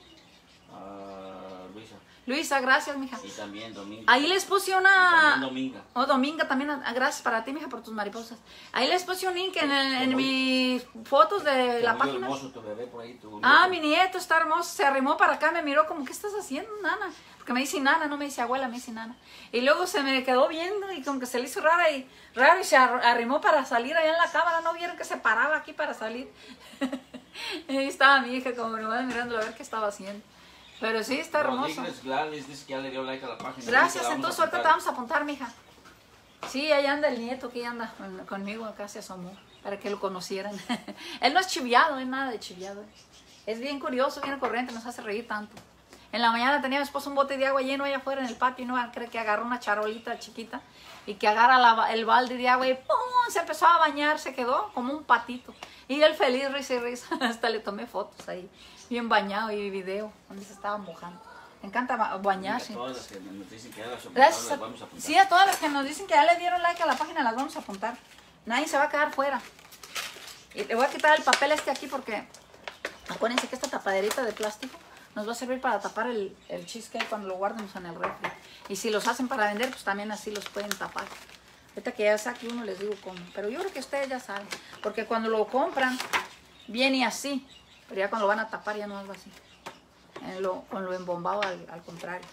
Ah, Luisa. Luisa, gracias, mija. Y también Domingo. Ahí les puse Y una... también Dominga. Oh, Dominga, también, ah, gracias para ti, mija, por tus mariposas. Ahí les puse un link en, el- en Qué muy- mis fotos de Qué la muy página. hermoso tu bebé por ahí. Tu Ah, nieto. mi nieto está hermoso, se arrimó para acá, me miró como, ¿qué estás haciendo, nana? Porque me dice nana, no me dice abuela, me dice nana. Y luego se me quedó viendo y como que se le hizo rara y, raro y se ar- arrimó para salir allá en la cámara. ¿No vieron que se paraba aquí para salir? Y ahí estaba mi hija como nomás mirándolo a ver qué estaba haciendo. Pero sí, está hermoso. Rodríguez Gladys dice que ya le dio like a la página. Gracias, Dice que la entonces vamos a ahorita te apuntar. vamos a apuntar, mija. Sí, ahí anda el nieto que anda con- conmigo, acá se asomó, para que lo conocieran. Él no es chiviado, es nada de chiviado. Es bien curioso, bien corriente, nos hace reír tanto. En la mañana tenía mi esposo un bote de agua lleno allá afuera en el patio y no cree que agarró una charolita chiquita y que agarra la- el balde de agua y ¡pum! Se empezó a bañar, se quedó como un patito. Y él feliz, risa y risa, hasta le tomé fotos ahí, bien bañado y video, donde se estaba mojando. Me encanta ba- bañarse. A todas las que nos dicen que ya las apuntamos, Gracias las a, vamos a apuntar. sí, a todas las que nos dicen que ya le dieron like a la página, las vamos a apuntar. Nadie se va a quedar fuera. Y le voy a quitar el papel este aquí porque acuérdense que esta tapaderita de plástico nos va a servir para tapar el, el cheesecake cuando lo guardemos en el refri. Y si los hacen para vender, pues también así los pueden tapar. Ahorita que ya saque uno les digo cómo. Pero yo creo que ustedes ya saben. Porque cuando lo compran, viene así. Pero ya cuando lo van a tapar ya no es así. En lo, con lo embombado al, al contrario.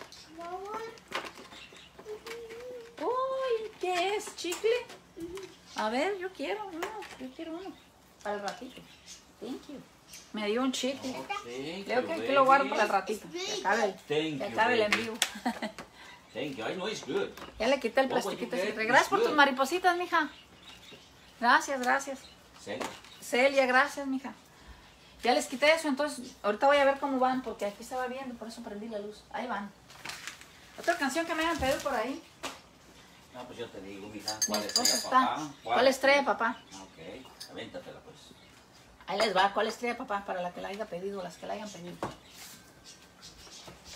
Uy, ¿qué es? ¿Chicle? A ver, yo quiero uno. Yo quiero uno. Para el ratito. Thank you. Me dio un chicle. Thank Creo you, que aquí baby. lo guardo para el ratito. Que acabe el, Thank que you, acabe el en baby. vivo. Thank you. I know it's good. Ya le quité el What would plastiquito. you ese. get? Gracias It's por tus good. maripositas, mija. Gracias, gracias. Sí. Celia, gracias, mija. Ya les quité eso, entonces ahorita voy a ver cómo van, porque aquí se va viendo, por eso prendí la luz. Ahí van. Otra canción que me hayan pedido por ahí. No, pues yo te digo, mija. Mi ¿Cuál esposa estrella, está. papá? ¿Cuál estrella, papá? Ok, avéntatela pues. Ahí les va. ¿Cuál estrella, papá? Para la que la haya pedido, las que la hayan pedido.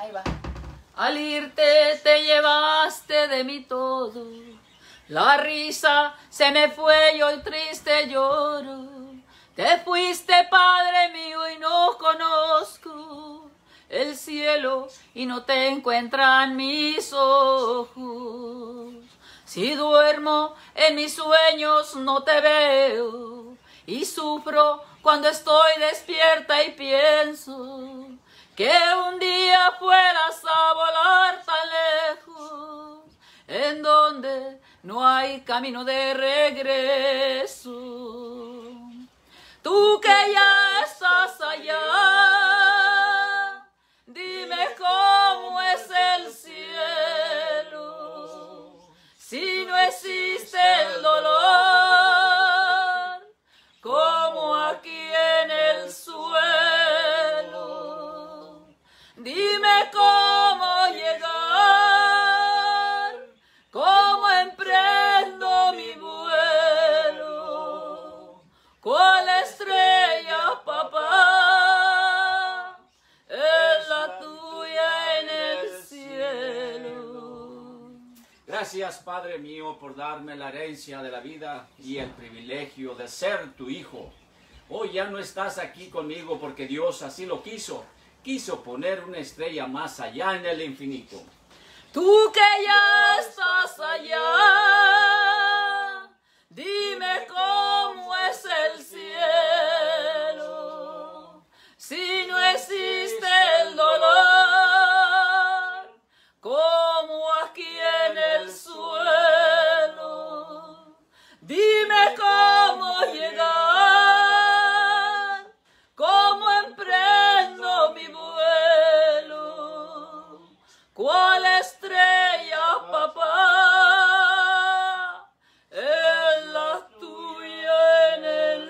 Ahí va. Al irte te llevaste de mí todo. La risa se me fue y hoy triste lloro. Te fuiste, Padre mío, y no conozco el cielo y no te encuentran mis ojos. Si duermo en mis sueños no te veo y sufro cuando estoy despierta y pienso que un día fueras a volar tan lejos, en donde no hay camino de regreso. Tú que ya estás allá, dime cómo es el cielo, si no existe el dolor, como aquí en el suelo. Dime cómo llegar, cómo emprendo mi vuelo, cuál estrella, papá, es la tuya en el cielo. Gracias, Padre mío, por darme la herencia de la vida y el privilegio de ser tu hijo. Hoy ya no estás aquí conmigo porque Dios así lo quiso. Quiso poner una estrella más allá en el infinito. Tú que ya estás allá, dime cómo es el cielo, si no existe el dolor, como aquí en el suelo. Dime cómo llegar, cómo emprendo mi vuelo, cuál estrella, papá, es la tuya en el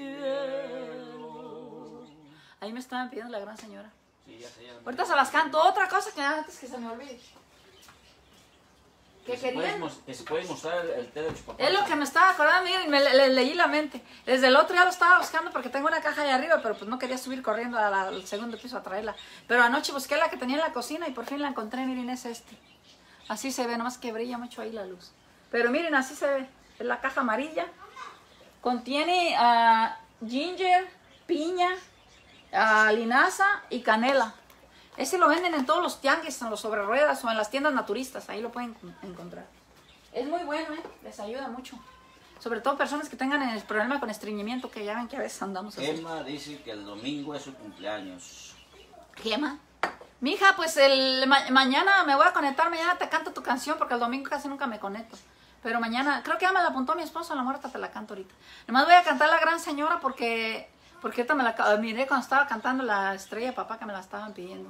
cielo. Ahí me estaban pidiendo la gran señora. Sí, ya sé, ya me- Ahorita se las canto. Otra cosa que antes que se me olvide. Que Que se puede querían. mos- que se puede mostrar el, el té de tus papás. Es lo que me estaba acordando, miren, me le, le- leí la mente. Desde el otro día lo estaba buscando porque tengo una caja allá arriba, pero pues no quería subir corriendo a la- al segundo piso a traerla. Pero anoche busqué la que tenía en la cocina y por fin la encontré, miren, es este. Así se ve, nomás que brilla mucho ahí la luz. Pero miren, así se ve. Es la caja amarilla. Contiene ah, ginger, piña, ah, linaza y canela. Ese lo venden en todos los tianguis, en los sobre ruedas o en las tiendas naturistas. Ahí lo pueden encontrar. Es muy bueno, ¿eh? Les ayuda mucho. Sobre todo personas que tengan el problema con estreñimiento, que ya ven que a veces andamos así. Emma dice que el domingo es su cumpleaños. Gema. Mija, pues el ma- mañana me voy a conectar, mañana te canto tu canción porque el domingo casi nunca me conecto. Pero mañana, creo que ya me la apuntó mi esposo, a la muerta te la canto ahorita. Nomás voy a cantar La Gran Señora porque, porque ahorita me la ca- miré cuando estaba cantando La Estrella de Papá que me la estaban pidiendo.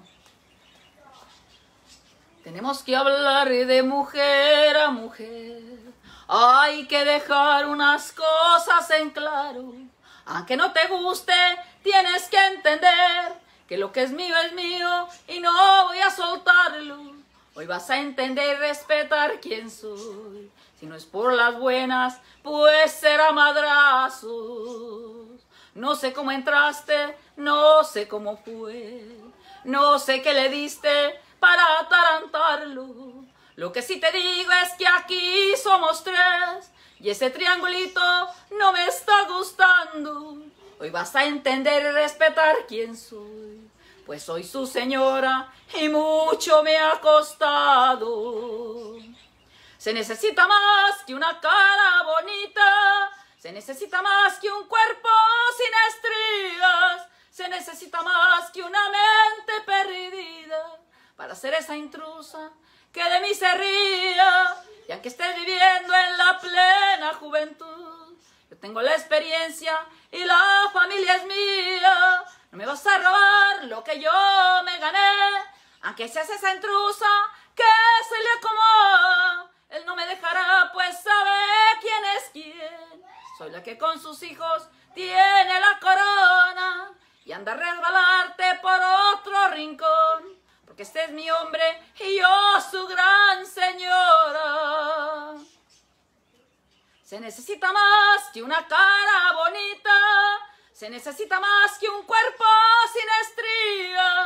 Tenemos que hablar de mujer a mujer. Hay que dejar unas cosas en claro. Aunque no te guste, tienes que entender que lo que es mío es mío y no voy a soltarlo. Hoy vas a entender y respetar quién soy. Si no es por las buenas, pues será madrazos. No sé cómo entraste, no sé cómo fue. No sé qué le diste para atarantarlo. Lo que sí te digo es que aquí somos tres y ese triangulito no me está gustando. Hoy vas a entender y respetar quién soy, pues soy su señora y mucho me ha costado. Se necesita más que una cara bonita, se necesita más que un cuerpo sin estrías, se necesita más que una mente perdida para ser esa intrusa que de mí se ría. Y aunque estés viviendo en la plena juventud, yo tengo la experiencia y la familia es mía. No me vas a robar lo que yo me gané, aunque seas esa intrusa que se le acomoda. Él no me dejará, pues sabe quién es quién. Soy la que con sus hijos tiene la corona y anda a resbalarte por otro rincón, porque este es mi hombre y yo su gran señora. Se necesita más que una cara bonita, se necesita más que un cuerpo sin estrías,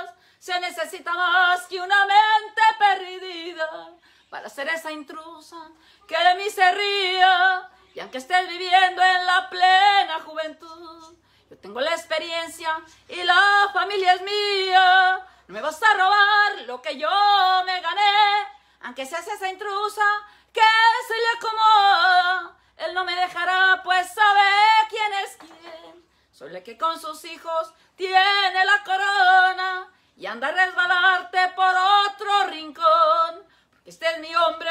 Se necesita más que una mente perdida para ser esa intrusa que de mí se ría. Y aunque estés viviendo en la plena juventud, yo tengo la experiencia y la familia es mía. No me vas a robar lo que yo me gané, aunque seas esa intrusa que se le acomoda. Él no me dejará, pues sabe quién es quién. Soy la que con sus hijos tiene la corona y anda a resbalarte por otro rincón, porque este es mi hombre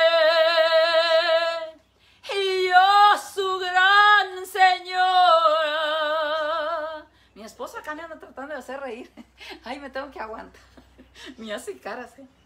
y yo su gran señor. Mi esposa acá me anda tratando de hacer reír. Ay, me tengo que aguantar. Me hace caras, ¿eh?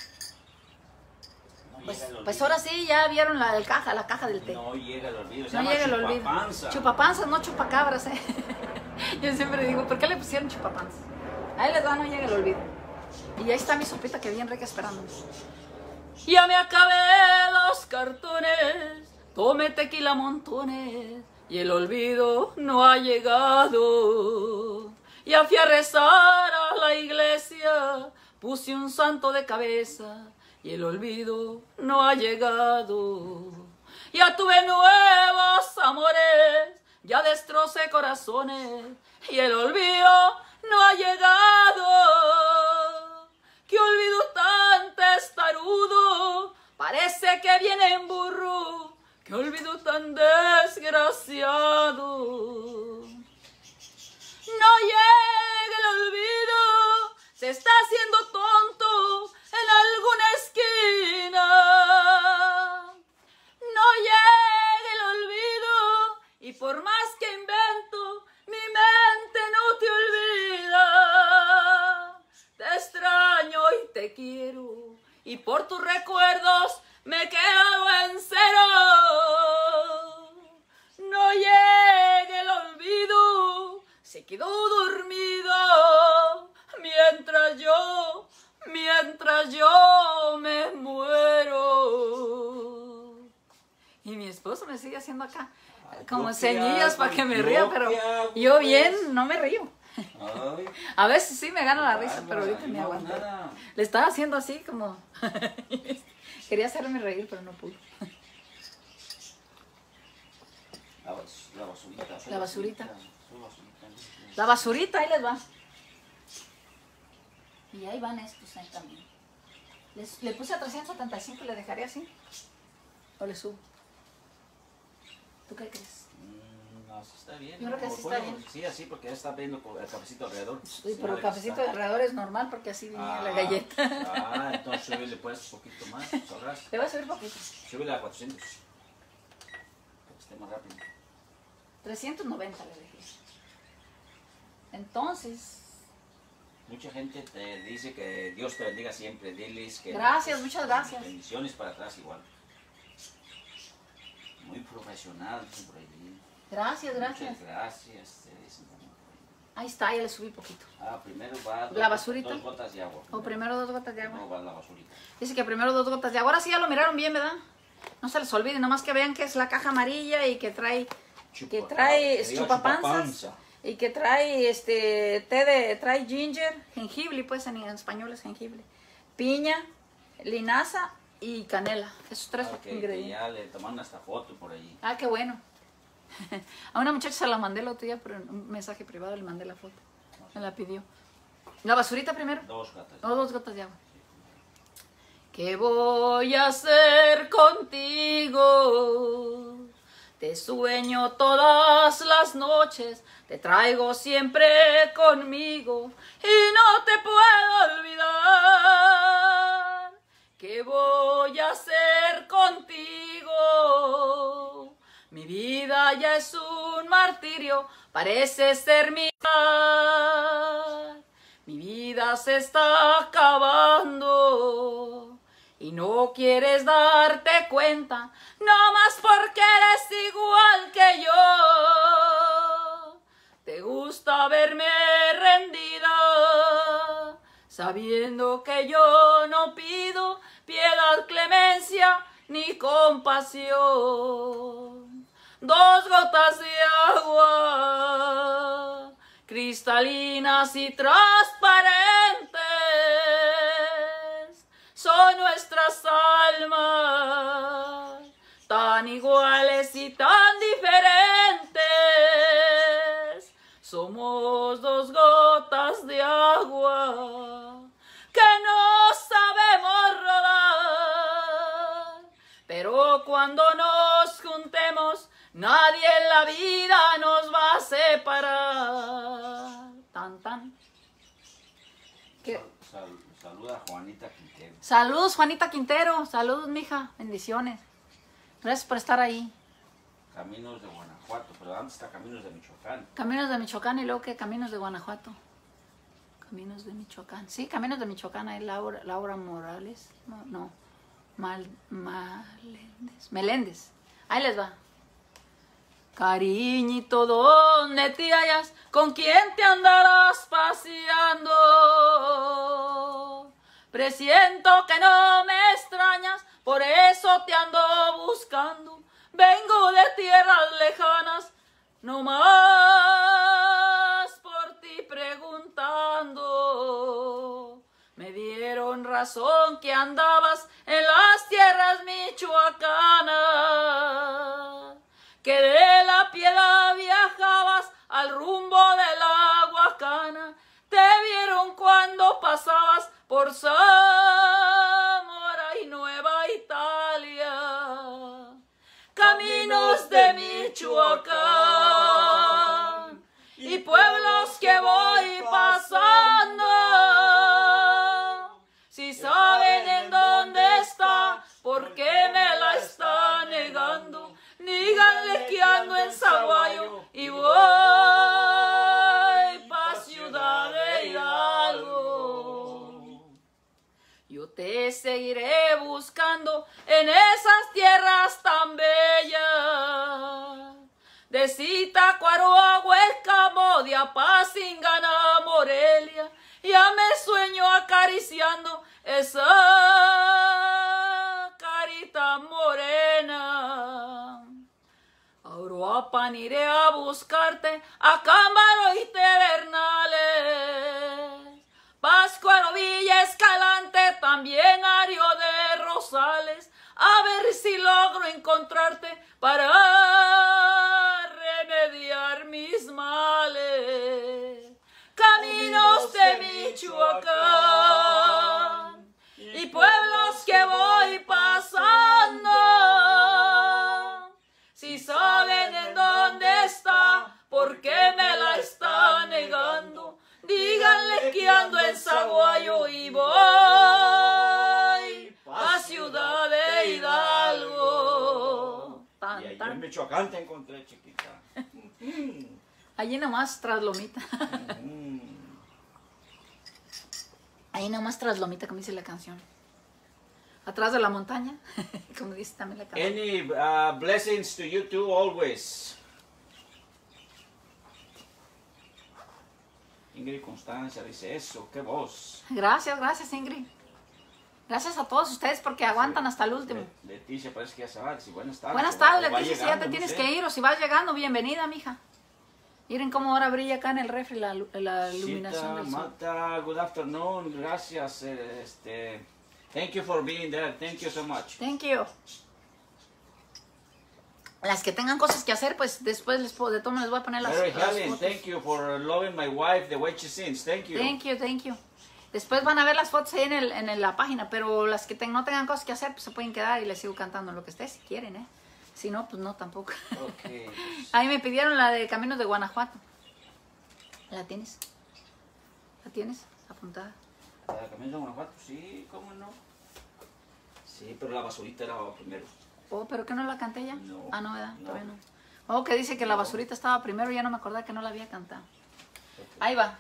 Pues, pues ahora sí, ya vieron la del caja, la caja del té. No llega el olvido, se No llama llega el olvido. chupapanza. Chupapanzas, no chupacabras, ¿eh? Yo siempre digo, ¿por qué le pusieron chupapanzas? Ahí les va, no llega el olvido. Y ahí está mi sopita que bien rica esperando. Ya me acabé los cartones, tome tequila montones, y el olvido no ha llegado. Ya fui a rezar a la iglesia, puse un santo de cabeza, y el olvido no ha llegado. Ya tuve nuevos amores, ya destrocé corazones, y el olvido no ha llegado. ¡Qué olvido tan testarudo! Parece que viene en burro. ¡Qué olvido tan desgraciado! No llega el olvido, se está haciendo tonto en alguna esquina. No llega el olvido y por más que invento, mi mente no te olvida. Te extraño y te quiero y por tus recuerdos me quedo en cero. No llega el olvido, se quedó dormido mientras yo, mientras yo me muero. Y mi esposo me sigue haciendo acá como ceñillas para que me ría, pero yo bien no me río. Ay, A veces sí me gana la risa, bárbara, pero ahorita me no, aguanté. nada. Le estaba haciendo así como... Quería hacerme reír, pero no pude. La, bas- la basurita. soy La basurita. soy basurita. La basurita, ahí les va. Y ahí van estos ahí también. Les, le puse a trescientos setenta y cinco y le dejaré así. ¿O le subo? ¿Tú qué crees? Mm, no, sí está bien. Yo creo que ¿no? sí está Bueno, bien. Sí, así porque ya está viendo con el cafecito alrededor. Sí, Sí, pero el le cafecito de está. alrededor es normal porque así venía la Ah, galleta. Ah, entonces súbele pues un poquito más, sabrás. Le voy a subir poquito. Súbele a cuatrocientos. Para que esté más rápido. trescientos noventa le dejé. Entonces... Mucha gente te dice que Dios te bendiga siempre. Diles que... Gracias, muchas gracias. Bendiciones para atrás igual. Muy profesional, dicen por ahí. Gracias, gracias. Muchas gracias. te dicen también por ahí. Ahí está, ya le subí poquito. Ah, primero va ¿La basurita? dos gotas de agua. O primero dos gotas de agua. Luego va la basurita. Dice que primero dos gotas de agua. Ahora sí ya lo miraron bien, ¿verdad? No se les olvide, nomás que vean que es la caja amarilla y que trae, Chupa- que trae que diga chupapanzas chupapanza. y que trae este té de, trae ginger, jengibre, pues en, en español es jengibre, piña, linaza y canela. Esos tres Ah, que- que ingredientes. ya le tomaron hasta foto por ahí. Ah, qué bueno. A una muchacha se la mandé el otro día, pero en un mensaje privado le mandé la foto. Me la pidió. ¿La basurita primero? Dos gotas. O dos gotas de agua. ¿Qué voy a hacer contigo? Te sueño todas las noches, te traigo siempre conmigo y no te puedo olvidar. ¿Qué voy a hacer contigo? Mi vida ya es un martirio, parece ser mi vida. Mi vida se está acabando y no quieres darte cuenta, no más porque eres igual que yo. Te gusta verme rendida, sabiendo que yo no pido piedad, clemencia ni compasión. Dos gotas de agua, cristalinas y transparentes, nadie en la vida nos va a separar. Tan, tan. ¿Qué? Sal, sal, saluda a Juanita Quintero. Saludos, Juanita Quintero. Saludos, mija. Bendiciones. Gracias por estar ahí. Caminos de Guanajuato, pero antes está Caminos de Michoacán. Caminos de Michoacán y luego que Caminos de Guanajuato. Caminos de Michoacán. Sí, Caminos de Michoacán. Ahí Laura, Laura Morales. No, no. Mal, Maléndez. Meléndez. Ahí les va. Cariñito, ¿dónde te hallas? ¿Con quién te andarás paseando? Presiento que no me extrañas, por eso te ando buscando. Vengo de tierras lejanas, no más por ti preguntando. Me dieron razón que andabas en las tierras michoacanas, que de la Piedad viajabas al rumbo de la Huacana. Te vieron cuando pasabas por Zamora y Nueva Italia. Caminos de Michoacán y pueblos que voy pasando. Si saben en dónde está, ¿por qué me la está negando? Díganle que ando en Zaguayo y voy pa' Ciudad de Hidalgo. Yo te seguiré buscando en esas tierras tan bellas, de Zitácuaro, Huescamo, de Apacingana, Morelia. Ya me sueño acariciando esa carita morena. A Uruapan iré a buscarte, a Cámbaro y Pedernales, Pátzcuaro, Villa Escalante, también Ario de Rosales, a ver si logro encontrarte para remediar mis males. Caminos de Michoacán y pueblos que voy pasando. Si saben en dónde está, ¿por qué me la está negando? Díganle que ando en Zaguayo y voy a Ciudad de Hidalgo. Tan, Y allí tan. en Michoacán te encontré, chiquita. Allí nomás tras Lomita. Mm. Ahí nomás tras Lomita, como dice la canción. Atrás de la montaña, como dice también la canción. Any uh, blessings to you too, always. Ingrid Constancia dice eso, qué voz. Gracias, gracias Ingrid. Gracias a todos ustedes porque aguantan hasta el último. Le- Leticia parece que ya se va. Dice, buenas tardes. Buenas O va- tardes, o va Leticia, si ya llegando, te no tienes sé. que ir o si vas llegando, bienvenida, mija. Miren cómo ahora brilla acá en el refri la, lu- la iluminación Sita, del sol. Marta, good afternoon, gracias. eh, Este, thank you for being there, thank you so much. Thank you. Las que tengan cosas que hacer, pues después les puedo, de todo les voy a poner las, Mary las Helen, fotos. thank you for loving my wife the way she sings, thank you. Thank you, thank you. Después van a ver las fotos ahí en, el, en el- la página, pero las que ten- no tengan cosas que hacer, pues se pueden quedar y les sigo cantando lo que esté, si quieren, ¿eh? Si no, pues no, tampoco. Ok, pues, Ahí me pidieron la de Caminos de Guanajuato. ¿La tienes? ¿La tienes apuntada? ¿la camisa de Guanajuato? Sí, cómo no. Sí, pero la basurita era primero. Oh, ¿pero que no la canté ya? No. Ah, no, ¿verdad? No. Todavía no. Oh, que dice que la basurita estaba primero, ya no me acordaba que no la había cantado. Ahí va.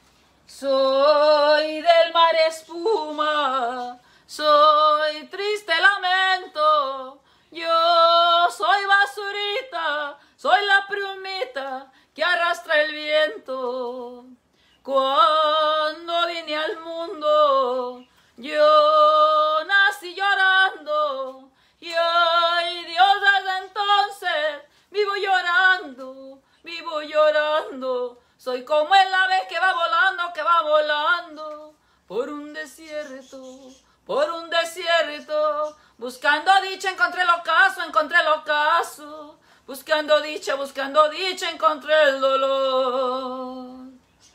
Soy del mar espuma, soy triste lamento, yo soy basurita, soy la plumita que arrastra el viento. Cuando vine al mundo, yo nací llorando, y hoy Dios desde entonces vivo llorando, vivo llorando. Soy como el ave que va volando, que va volando por un desierto, por un desierto. Buscando dicha encontré el ocaso, encontré el ocaso. Buscando dicha, buscando dicha encontré el dolor.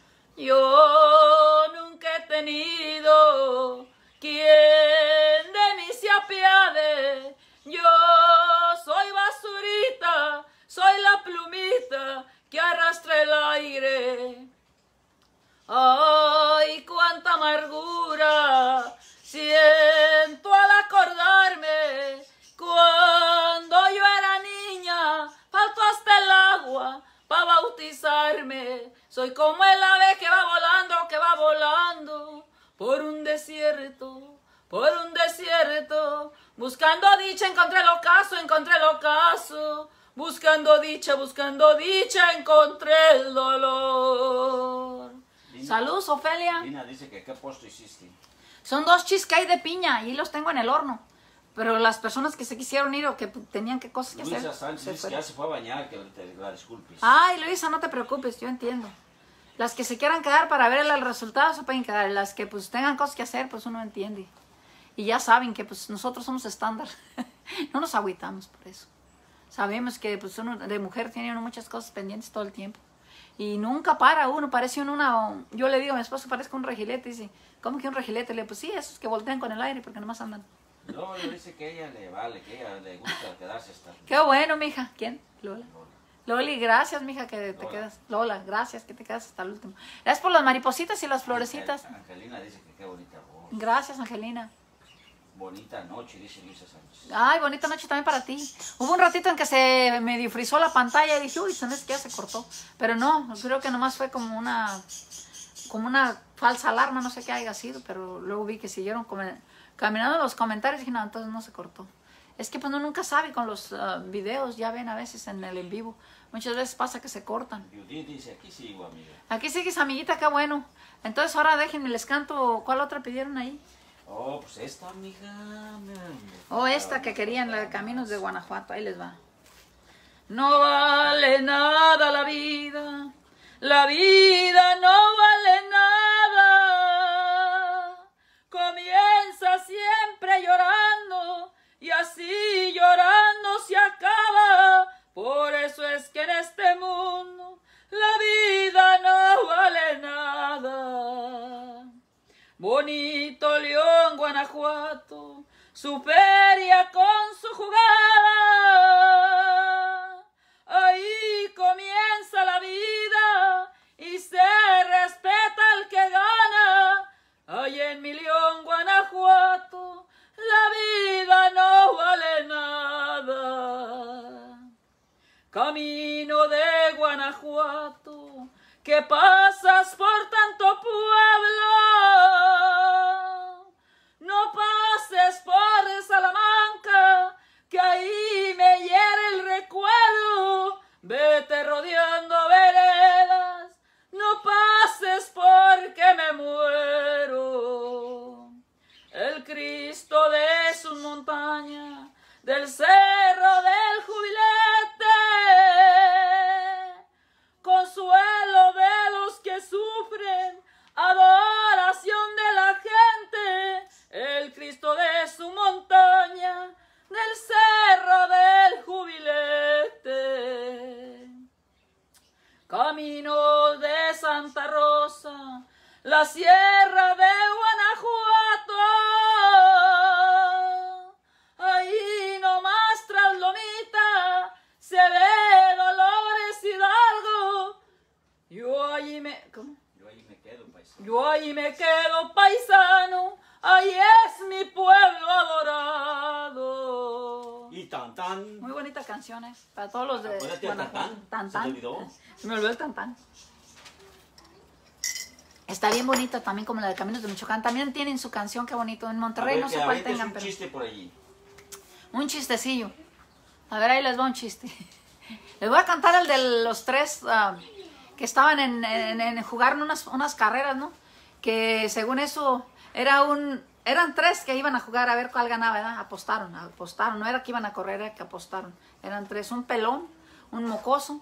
Yo nunca he tenido quien de mí se apiade. Yo soy basurita, por un desierto. Buscando dicha encontré el ocaso, encontré el ocaso. Buscando dicha, buscando dicha, encontré el dolor. Lina, Saludos, Ofelia. Lina dice que qué postre hiciste. Son dos cheesecake de piña y los tengo en el horno. Pero las personas que se quisieron ir o que tenían que cosas que Luisa hacer. Sánchez se dice que fueron. ya se fue a bañar, que te la disculpes. Ay, Luisa, no te preocupes, yo entiendo. Las que se quieran quedar para ver el resultado se pueden quedar. Las que pues tengan cosas que hacer, pues uno entiende. Y ya saben que pues nosotros somos estándar. No nos agüitamos por eso. Sabemos que pues uno de mujer tiene uno muchas cosas pendientes todo el tiempo. Y nunca para uno, parece uno una... Yo le digo a mi esposo, parece un regilete. Dice, ¿cómo que un regilete? Le digo, pues sí, esos que voltean con el aire porque nomás andan. No, le dice que a ella le vale, que a ella le gusta quedarse hasta... Qué bueno, mija. ¿Quién? Lola. Lola. Loli, gracias, mija, que te Lola. quedas. Lola, gracias, que te quedas hasta el último. Gracias por las maripositas y las florecitas. Angelina dice que qué bonita voz. Gracias, Angelina. Bonita noche, dice Luisa Sánchez. Ay, bonita noche también para ti. Hubo un ratito en que se medio frizó la pantalla y dije, uy, se me hace que ya se cortó. Pero no, creo que nomás fue como una como una falsa alarma, no sé qué haya sido, pero luego vi que siguieron come- caminando los comentarios y dije, no, entonces no se cortó. Es que pues uno nunca sabe con los uh, videos, ya ven a veces en el en vivo. Muchas veces pasa que se cortan. Judith dice, aquí sigo, amiga. Aquí sigues, amiguita, qué bueno. Entonces ahora déjenme, les canto, ¿cuál otra pidieron ahí? Oh, pues esta, amiga. O oh, esta que querían, la de Caminos de Guanajuato, ahí les va. No vale nada la vida, la vida no vale nada. Comienza siempre llorando y así llorando se acaba. Por eso es que en este mundo la vida no vale nada. Bonito León, Guanajuato, su feria con su jugada. Ahí comienza la vida y se respeta al que gana. Ahí en mi León, Guanajuato, la vida no vale nada. Camino de Guanajuato, que pasas por tanto pueblo, no pases por Salamanca, que ahí me hiere el recuerdo. Vete rodeando veredas, no pases porque me muero. El Cristo de su montaña, del cerro del Jubilete, consuelo de los que sufren, adoración de la gente, el Cristo de su montaña, del cerro del Jubilete. Camino de Santa Rosa, la sierra de Guanajuato, ahí nomás tras Lomita se ve Dolores Hidalgo. Yo allí me... ¿Cómo? Yo ahí me quedo, paisano. Yo ahí me quedo paisano, ahí es mi pueblo adorado. Y tan tan. Muy bonitas canciones para todos los de Acuérdate del Guanajuato. Tantán. Tantán. ¿Se te olvidó? Se me olvidó el Tantán. Está bien bonita también como la de Caminos de Michoacán. También tienen su canción, qué bonito. En Monterrey A ver, no sé que cuál avientes tengan, un pero... chiste por allí. Un chistecillo. A ver, ahí les va un chiste. Les voy a cantar el de los tres uh, que estaban en, en, en jugar unas, unas carreras, ¿no? Que según eso era un... Eran tres que iban a jugar a ver cuál ganaba, ¿verdad? Apostaron, apostaron. No era que iban a correr, era que apostaron. Eran tres. Un pelón, un mocoso.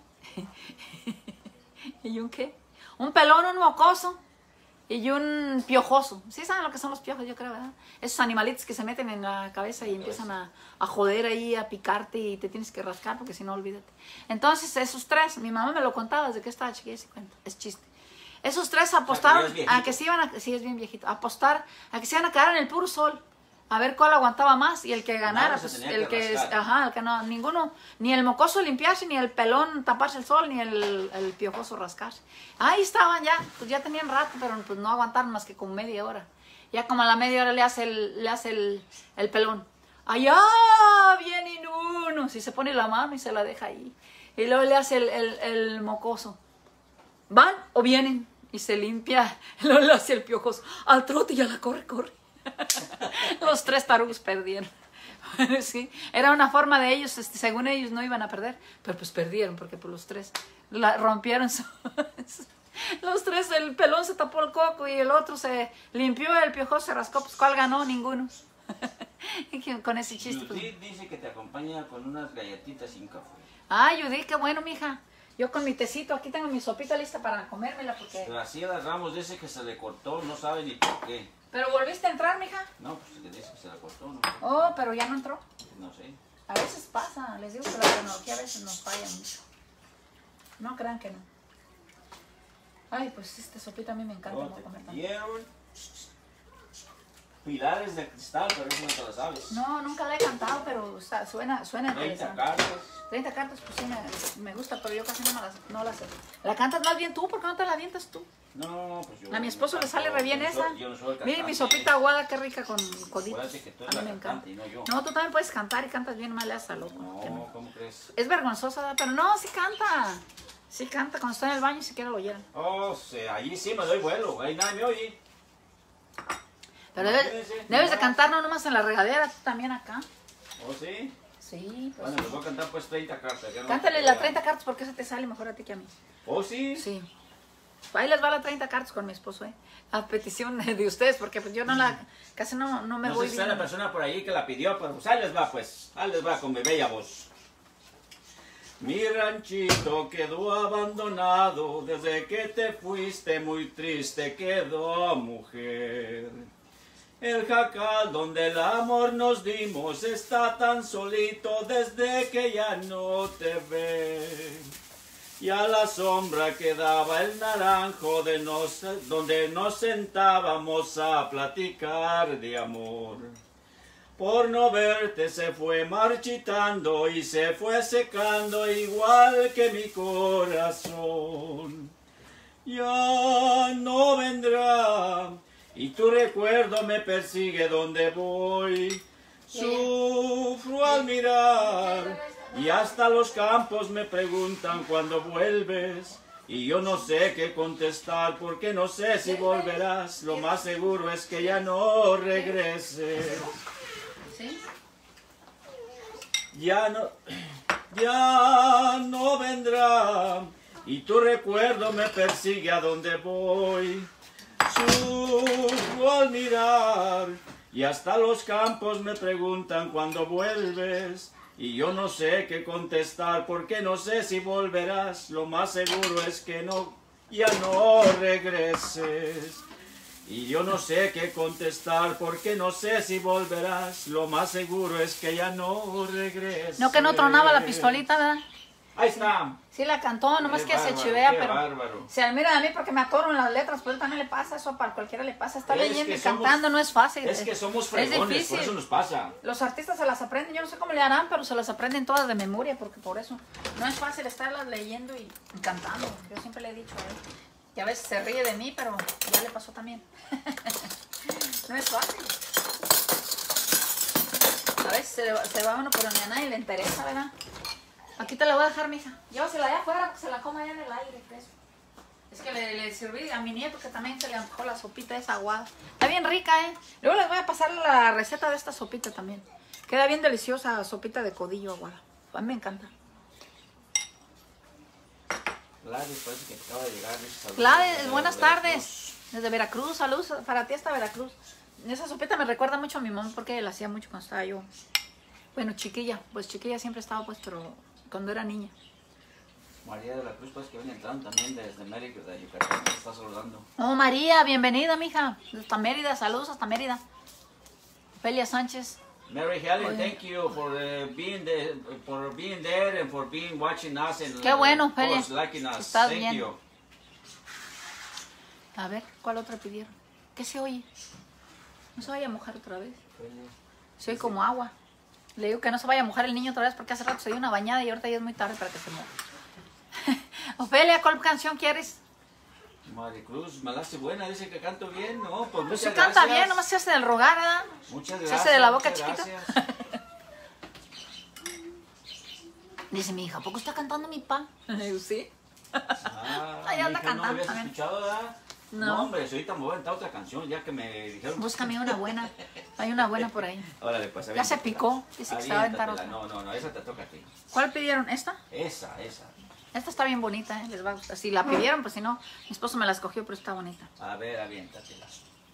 ¿Y un qué? Un pelón, un mocoso y un piojoso. ¿Sí saben lo que son los piojos? Yo creo, ¿verdad? Esos animalitos que se meten en la cabeza y empiezan a, a joder ahí, a picarte y te tienes que rascar porque si no, olvídate. Entonces, esos tres, mi mamá me lo contaba desde que estaba chiquilla, ese cuento, es chiste. Esos tres apostaron a que se iban a... Sí, es bien viejito. A apostar a que se iban a quedar en el puro sol. A ver cuál aguantaba más y el que ganara, No, pues se el que que... rascar. Ajá, el que no... Ninguno, ni el mocoso limpiarse, ni el pelón taparse el sol, ni el, el piojoso rascarse. Ahí estaban ya, pues ya tenían rato, pero pues no aguantaron más que como media hora. Ya como a la media hora le hace el, le hace el, el pelón. Allá viene uno. Si se pone la mano y se la deja ahí. Y luego le hace el, el, el mocoso. ¿Van o vienen? Y se limpia, luego le hace el piojoso. Al trote y a la corre, corre. los tres tarugos perdieron. Sí, era una forma de ellos, este, según ellos no iban a perder, pero pues perdieron porque pues los tres la rompieron. Su, los tres, el pelón se tapó el coco y el otro se limpió, el piojoso se rascó, pues ¿cuál ganó? Ninguno. Con ese chiste. Pues. Judith dice que te acompaña con unas galletitas sin café. Ah, Judith, qué bueno, mija. Yo con mi tecito, aquí tengo mi sopita lista para comérmela porque... Graciela Ramos dice que se le cortó, no sabe ni por qué. ¿Pero volviste a entrar, mija? No, pues que dice que se la cortó, ¿no? Oh, pero ya no entró. No sé. A veces pasa, les digo que la tecnología a veces nos falla mucho. No crean que no. Ay, pues esta sopita a mí me encanta Oh, no te comer tanto. pidieron pilares de cristal, pero eso no te lo sabes. No, nunca la he cantado, pero está, suena, suena treinta interesante. cartas. treinta cartas, pues sí me, me gusta, pero yo casi no, me las, no las sé. ¿La cantas más bien tú? ¿Por qué no te la avientas tú? No, pues yo... A mi esposo no le sale canto, re bien yo no esa. soy- yo no soy el Miren mi cantante. sopita aguada, qué rica con coditos. Acuérdate que tú A eres mí la me encanta. cantante y no yo. No, tú también puedes cantar y cantas bien, mal le haces a loco. No, que no. ¿cómo crees? Es vergonzosa, ¿verdad? Pero no, sí canta. Sí canta. Cuando está en el baño siquiera lo oyeran. Oh, sí, allí sí me doy vuelo, ahí nadie me oye. Pero debes, Imagínense, debes de no. cantar no nomás en la regadera, tú también acá. Oh, sí. Sí, pues. Bueno, les voy a cantar pues treinta cartas. ya no Cántale me las crean. treinta cartas porque eso te sale mejor a ti que a mí. Oh, sí. Sí. Ahí les va las treinta cartas con mi esposo, ¿eh? A petición de ustedes, porque pues yo no la, casi no, no me No voy sé si está bien. la persona por ahí que la pidió, pero pues ahí les va pues. Ahí les va con mi bella voz. Mi ranchito quedó abandonado desde que te fuiste, muy triste quedó, mujer. El jacal donde el amor nos dimos está tan solito desde que ya no te ve. Y a la sombra quedaba el naranjo de nos, donde nos sentábamos a platicar de amor. Por no verte se fue marchitando y se fue secando igual que mi corazón. Ya no vendrá y tu recuerdo me persigue donde voy. Sufro al mirar y hasta los campos me preguntan cuándo vuelves. Y yo no sé qué contestar porque no sé si volverás. Lo más seguro es que ya no regreses. ¿Sí? Ya no, ya no vendrá y tu recuerdo me persigue a donde voy. Sufro al mirar y hasta los campos me preguntan cuándo vuelves. Y yo no sé qué contestar porque no sé si volverás. Lo más seguro es que no, ya no regreses. Y yo no sé qué contestar porque no sé si volverás. Lo más seguro es que ya no regreses. No que no tronaba la pistolita, ¿verdad? Ahí está. Sí la cantó, nomás Qué que se bárbaro, chivea, qué pero... bárbaro. Se admira a mí porque me atoro en las letras, pues también le pasa eso, para cualquiera le pasa. Estar Es leyendo que y somos- cantando no es fácil. Es que somos es fregones, difícil. por eso nos pasa. Los artistas se las aprenden, yo no sé cómo le harán, pero se las aprenden todas de memoria, porque por eso no es fácil estarlas leyendo y cantando. Yo siempre le he dicho a él, y a veces se ríe de mí, pero ya le pasó también. No es fácil. A veces se, va- se va uno, pero ni a nadie le interesa, ¿verdad? Aquí te la voy a dejar, mija. Llévasela allá afuera, que se la coma allá en el aire, que eso. Es que le, le serví a mi nieto, que también se le antojó la sopita esa aguada. Está bien rica, ¿eh? Luego les voy a pasar la receta de esta sopita también. Queda bien deliciosa, sopita de codillo aguada. A mí me encanta. Gladys parece que acaba de llegar. Saludos Gladys, desde buenas Veracruz. tardes. Desde Veracruz, saludos para ti hasta Veracruz. Esa sopita me recuerda mucho a mi mamá porque la hacía mucho cuando estaba yo. Bueno, chiquilla, pues chiquilla siempre estaba pues, pero cuando era niña. María de la Cruz, pues que viene entrando también desde Mérida, de Yucatán, te está saludando. Oh, María, bienvenida, mija. Hasta Mérida, saludos hasta Mérida. Ofelia Sánchez. Mary Helen, Oye. thank you for uh, being there, for being there and for being watching us and Qué bueno, uh, of course, Ofelia. liking us. Estás Thank bien. you. A ver, ¿cuál otra pidieron? ¿Qué se oye? No se vaya a mojar otra vez. Se oye como agua. Le digo que no se vaya a mojar el niño otra vez porque hace rato se dio una bañada y ahorita ya es muy tarde para que se moje. Ofelia, ¿cuál canción quieres? Maricruz, me la hace buena, dice que canto bien, ¿no? Pues Pues muchas se canta gracias. bien, nomás se hace del rogar, ¿verdad? Muchas Se gracias. hace de la boca muchas chiquita. gracias. Dice mi hija, ¿a poco está cantando mi pa? Le digo, sí. Ah, Ahí anda mija, no cantando habías también. escuchado, ¿verdad? No. No, hombre, ahorita me voy a aventar otra canción, ya que me dijeron... Búscame una buena. Hay una buena por ahí. Órale, pues, Ya se picó. Dice que se va a aventar otra. No, no, no, esa te toca a ti. ¿Cuál pidieron? ¿Esta? Esa, esa. Esta está bien bonita, ¿eh? Les va a gustar. Si la pidieron, pues si no, mi esposo me la escogió, pero está bonita. A ver, aviéntatela.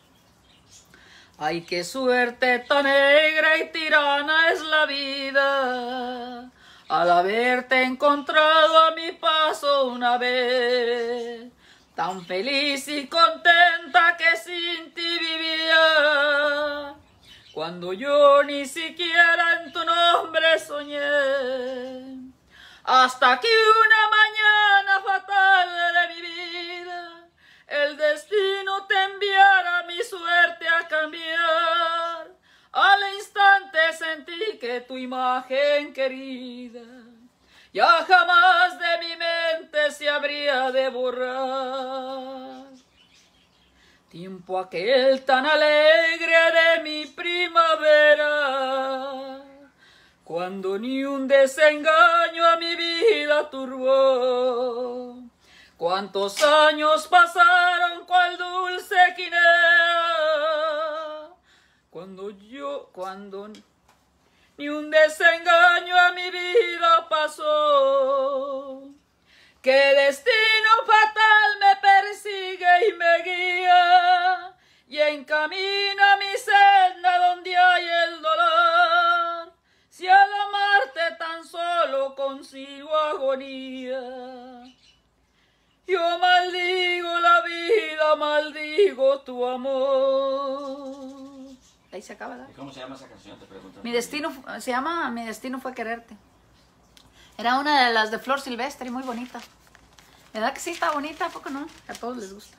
Ay, qué suerte tan negra y tirana es la vida, al haberte encontrado a mi paso una vez, tan feliz y contenta que sin ti vivía, cuando yo ni siquiera en tu nombre soñé, hasta que una mañana fatal de mi vida, el destino te enviara mi suerte a cambiar. Al instante sentí que tu imagen querida ya jamás de mi mente se habría de borrar. Tiempo aquel tan alegre de mi primavera, cuando ni un desengaño a mi vida turbó. Cuántos años pasaron cual dulce quimera, cuando yo, cuando ni un desengaño a mi vida pasó. Qué destino fatal me persigue y me guía, y encamina mi senda donde hay el dolor. Si al amarte tan solo consigo agonía, yo maldigo la vida, maldigo tu amor. Ahí se acaba, ¿verdad? ¿Y cómo se llama esa canción? Te pregunto. Mi destino, se llama Mi destino fue quererte. Era una de las de Flor Silvestre, muy bonita. ¿Verdad que sí está bonita? ¿A poco no? A todos les gusta.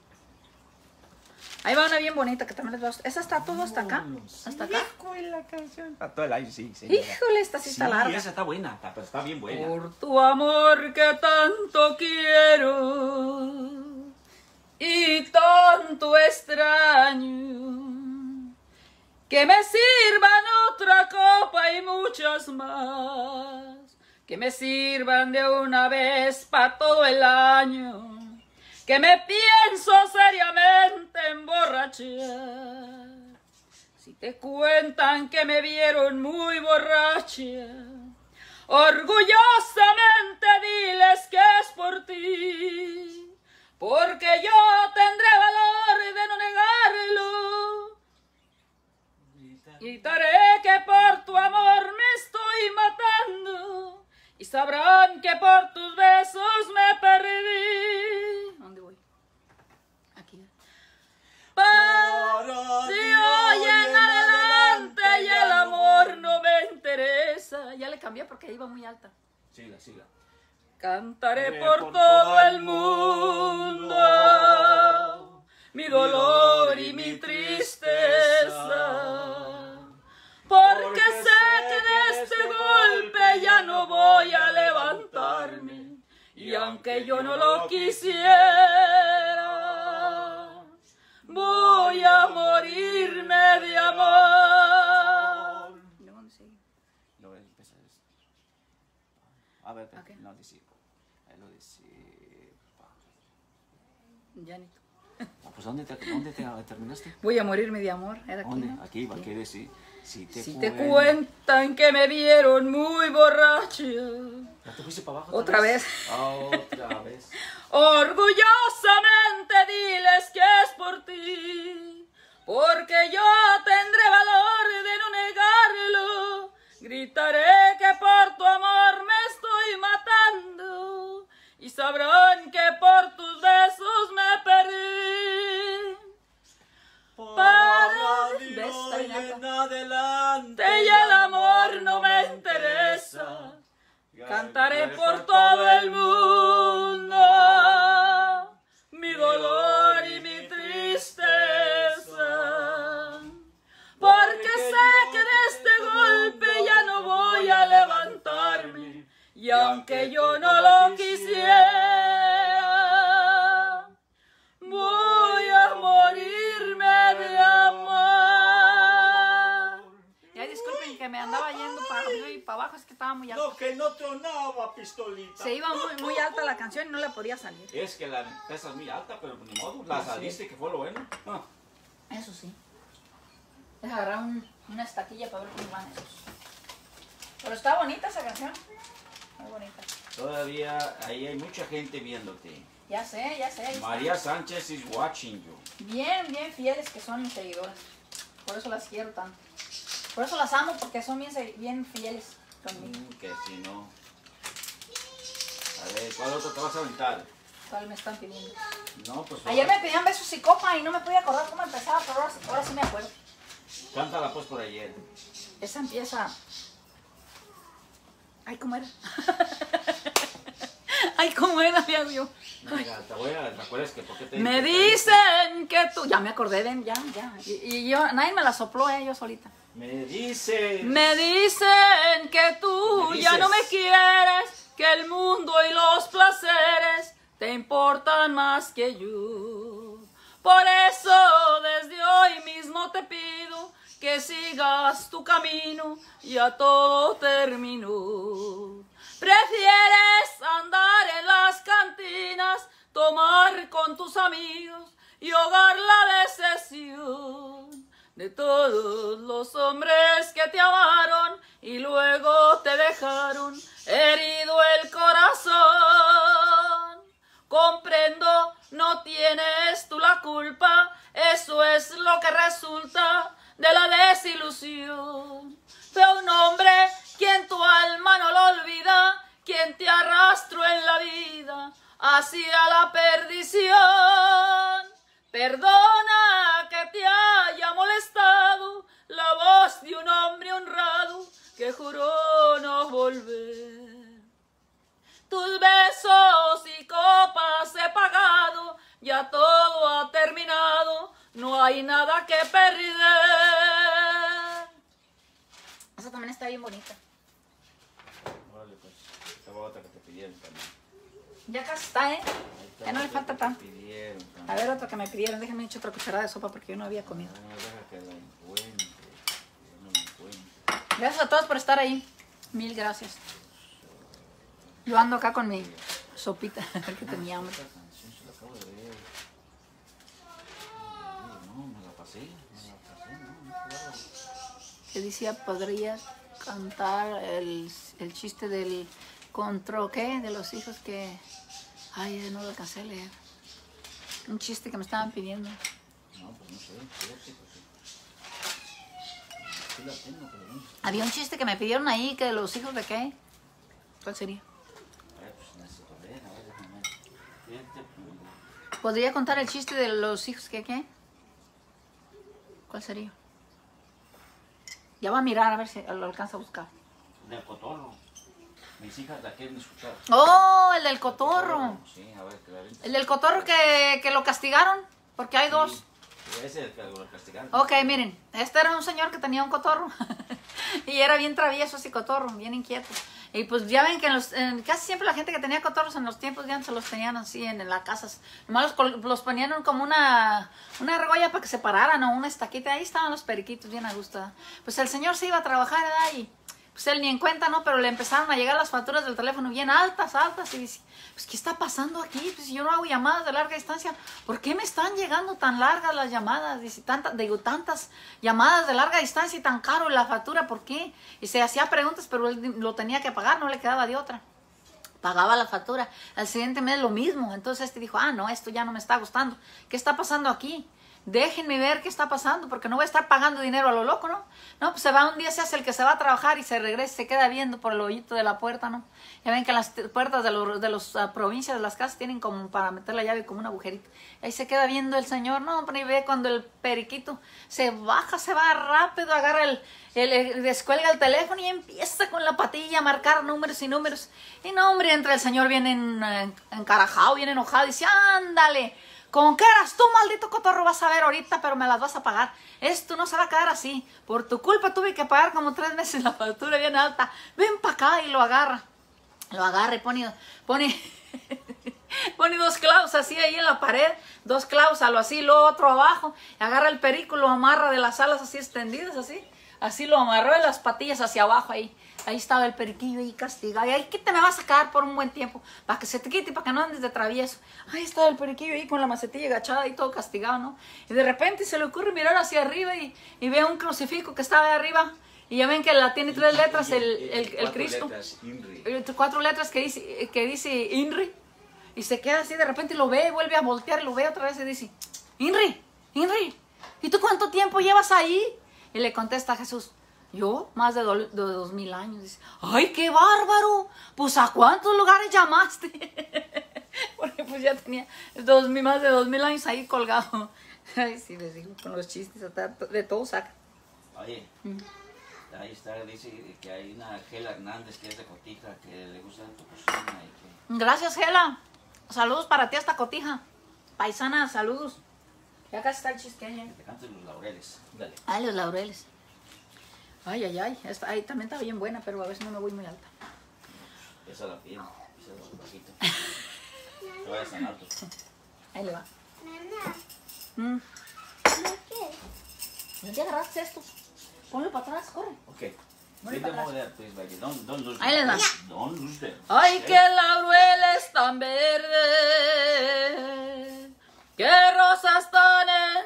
Ahí va una bien bonita que también les va a gustar. Esa está todo hasta acá. Hasta acá. Híjole, la canción. Para todo el aire, sí, sí. Híjole, esta sí está Sí, larga. esa está buena, está, pero está bien buena. Por tu amor que tanto quiero y tanto extraño, que me sirvan otra copa y muchas más, que me sirvan de una vez para todo el año, que me pienso seriamente emborrachar. Si te cuentan que me vieron muy borracha, orgullosamente diles que es por ti, porque yo tendré valor de no negarlo. Gritaré que por tu amor me estoy matando, y sabrán que por tus besos me perdí. ¿Dónde voy? Aquí. Para de hoy en adelante y el amor no me interesa. Ya le cambié porque iba muy alta. Síguela, síguela. Cantaré por todo el mundo mi dolor y mi tristeza, porque sé que de este golpe ya no voy a levantarme, y aunque yo no lo quisiera, voy a morirme de amor. ¿De dónde sigue? Lo empieza esto. A ver, Ok. no dice. Ahí lo dice. Ya ni tú. Ah, pues ¿dónde te, dónde te terminaste? Voy a morirme de amor. Era aquí, ¿Dónde? ¿no? Aquí va a Sí. querer decir. Si te, Si cuen- te cuentan que me vieron muy borracha, ¿Ya te fuiste para abajo? otra vez. Ah, otra vez. Orgullosamente diles que es por ti, porque yo tendré valor de no negarlo. Gritaré que por tu amor me estoy matando, y sabrán que por tus besos me perdí. Para de ¿Ves? Está hoy bien alta. en adelante y el amor no me interesa. Cantaré por todo el mundo mi dolor y mi tristeza, porque sé que de este golpe ya no voy a levantarme, y aunque yo no lo quisiera, voy a morirme de amor. Ya disculpen que me andaba yendo para arriba y para abajo, es que estaba muy alta. No, que no tronaba, pistolita. Se iba muy, muy alta la canción y no le podía salir. Es que la empresa es muy alta, pero ni modo, la saliste, que fue lo bueno. Ah. Eso sí. Deja agarrar un, una estaquilla para ver cómo van esos. Pero está bonita esa canción. Muy bonita. Todavía ahí hay mucha gente viéndote. Ya sé, ya sé. María Sánchez is watching you. Bien, bien fieles que son mis seguidoras. Por eso las quiero tanto. Por eso las amo, porque son bien, bien fieles conmigo. Mm, que si no. A ver, ¿cuál otro te vas a aventar? ¿Cuál me están pidiendo? No, pues. Ayer me pedían besos y copa y no me podía acordar cómo empezaba, pero ahora, ahora sí me acuerdo. Cántala pues por ayer. Esa empieza. Ay, ¿cómo era? Ay, ¿cómo era, Dios mío? Venga, te voy a. ¿Te acuerdas que por qué te Me dicen que tú. Ya me acordé, ven, ya, ya. Y, y yo, nadie me la sopló, eh, yo solita. Me dicen. Me dicen que tú Me ya no me dices. quieres, que el mundo y los placeres te importan más que yo. Por eso desde hoy mismo te pido que sigas tu camino, ya todo terminó. Prefieres andar en las cantinas, tomar con tus amigos y ahogar la decepción de todos los hombres que te amaron y luego te dejaron herido el corazón. Comprendo, no tienes tú la culpa, eso es lo que resulta de la desilusión. Fue un hombre quien tu alma no lo olvida, quien te arrastró en la vida hacia la perdición. Perdona que te haya molestado la voz de un hombre honrado que juró no volver. Tus besos y copas he pagado, ya todo ha terminado, no hay nada que perder. Esa también está bien bonita. Vale, pues. Esta fue otra que te pidieron también. Ya casi está, ¿eh? Esta Ya no le otra falta que te tanto. pidieron también. A ver, otra que me pidieron. Déjenme echar otra cucharada de sopa porque yo no había comido. Ah, deja que la encuentre. Que no la encuentre. Gracias a todos por estar ahí. Mil gracias. Yo ando acá con mi sopita, que tenía hambre. Esta canción se la acabo de ver. No, me la pasé. Me la pasé, no, no, claro. Que decía, podrías cantar el, el chiste del control, ¿qué? De los hijos que... Ay, no lo alcancé a leer. Un chiste que me estaban pidiendo. No, pues no sé. Fíjate, pues sí. Sí la tengo, pero no. Había un chiste que me pidieron ahí, que de los hijos de qué. ¿Cuál sería? A ver, pues necesito ver. A ver, déjame ver. Fíjate, pues. ¿Podría contar el chiste de los hijos que qué? ¿Cuál sería? Ya va a mirar a ver si lo alcanza a buscar. Del cotorro. Mis hijas la quieren escuchar. ¡Oh! El del cotorro. Sí, a ver, que la ven. El del cotorro que, que lo castigaron, porque hay dos. Sí, ese es el que lo castigaron. Ok, miren, este era un señor que tenía un cotorro y era bien travieso ese cotorro, bien inquieto. Y pues ya ven que en los, en casi siempre la gente que tenía cotorros en los tiempos de antes los tenían así en, en las casas. Nomás los, los ponían como una, una argolla para que se pararan o una estaquita. Ahí estaban los periquitos bien a gusto. ¿Verdad? Pues el señor se iba a trabajar, ¿verdad? Y pues él ni en cuenta, ¿no? Pero le empezaron a llegar las facturas del teléfono bien altas, altas. Y dice, pues ¿qué está pasando aquí? Pues yo no hago llamadas de larga distancia. ¿Por qué me están llegando tan largas las llamadas? Dice, tantas, digo, tantas llamadas de larga distancia y tan caro la factura, ¿por qué? Y se hacía preguntas, pero él lo tenía que pagar, no le quedaba de otra. Pagaba la factura. Al siguiente mes lo mismo. Entonces este dijo, ah, no, esto ya no me está gustando. ¿Qué está pasando aquí? Déjenme ver qué está pasando, porque no voy a estar pagando dinero a lo loco, ¿no? No, pues se va un día, se hace el que se va a trabajar y se regresa, se queda viendo por el hoyito de la puerta, ¿no? Ya ven que las puertas de las de los, uh, provincias de las casas tienen como para meter la llave como un agujerito. Ahí se queda viendo el señor, no, pero y ve cuando el periquito se baja, se va rápido, agarra el, el, el descuelga el teléfono y empieza con la patilla a marcar números y números. Y no, hombre, entra el señor bien en, en, encarajado, bien enojado, y dice, ándale, ¿con qué eras tú, maldito cotorro? Vas a ver ahorita, pero me las vas a pagar. Esto no se va a quedar así. Por tu culpa tuve que pagar como tres meses la factura bien alta. Ven para acá y lo agarra. Lo agarra y pone, pone, pone dos clavos así ahí en la pared. Dos clavos a lo así, lo otro abajo. Agarra el perico, lo amarra de las alas así extendidas así. Así lo amarró de las patillas hacia abajo ahí. Ahí estaba el periquillo ahí castigado. Y ahí que te me vas a quedar por un buen tiempo. Para que se te quite y para que no andes de travieso. Ahí estaba el periquillo ahí con la macetilla agachada y todo castigado, ¿no? Y de repente se le ocurre mirar hacia arriba y, y ve un crucifijo que estaba ahí arriba. Y ya ven que la tiene tres letras el, el, el Cristo. Letras, Inri. Cuatro letras que dice, que dice Inri. Y se queda así, de repente lo ve, vuelve a voltear, lo ve otra vez y dice, Inri, Inri, ¿y tú cuánto tiempo llevas ahí? Y le contesta a Jesús, yo, más de, do, de dos mil años. Dice, ¡ay, qué bárbaro! Pues, ¿a cuántos lugares llamaste? Porque pues ya tenía dos, más de dos mil años ahí colgado. Ay, sí, les digo, con los chistes, de todo saca. Oye, Mm. ahí está, dice que hay una Gela Hernández que es de Cotija, que le gusta tu cocina y que... Gracias, Gela. Saludos para ti hasta Cotija. Paisana, saludos. Ya casi está el chisqueño. Que te canten los laureles. Dale. Ay, los laureles. Ay, ay, ay. Esta, ay, también está bien buena, pero a veces no me voy muy alta. Esa la piden, esa es la bajita. No vayas tan alto. Ahí le va. Mamá, Mm. ¿qué? ¿Ya agarraste esto? Ponlo para atrás, corre. Okay. Ponle Leave para them atrás. over there, please, baby. Don't, don't lose Ahí them. les da. Don't lose them. Ay, Okay? que laureles tan verdes, que rosas tan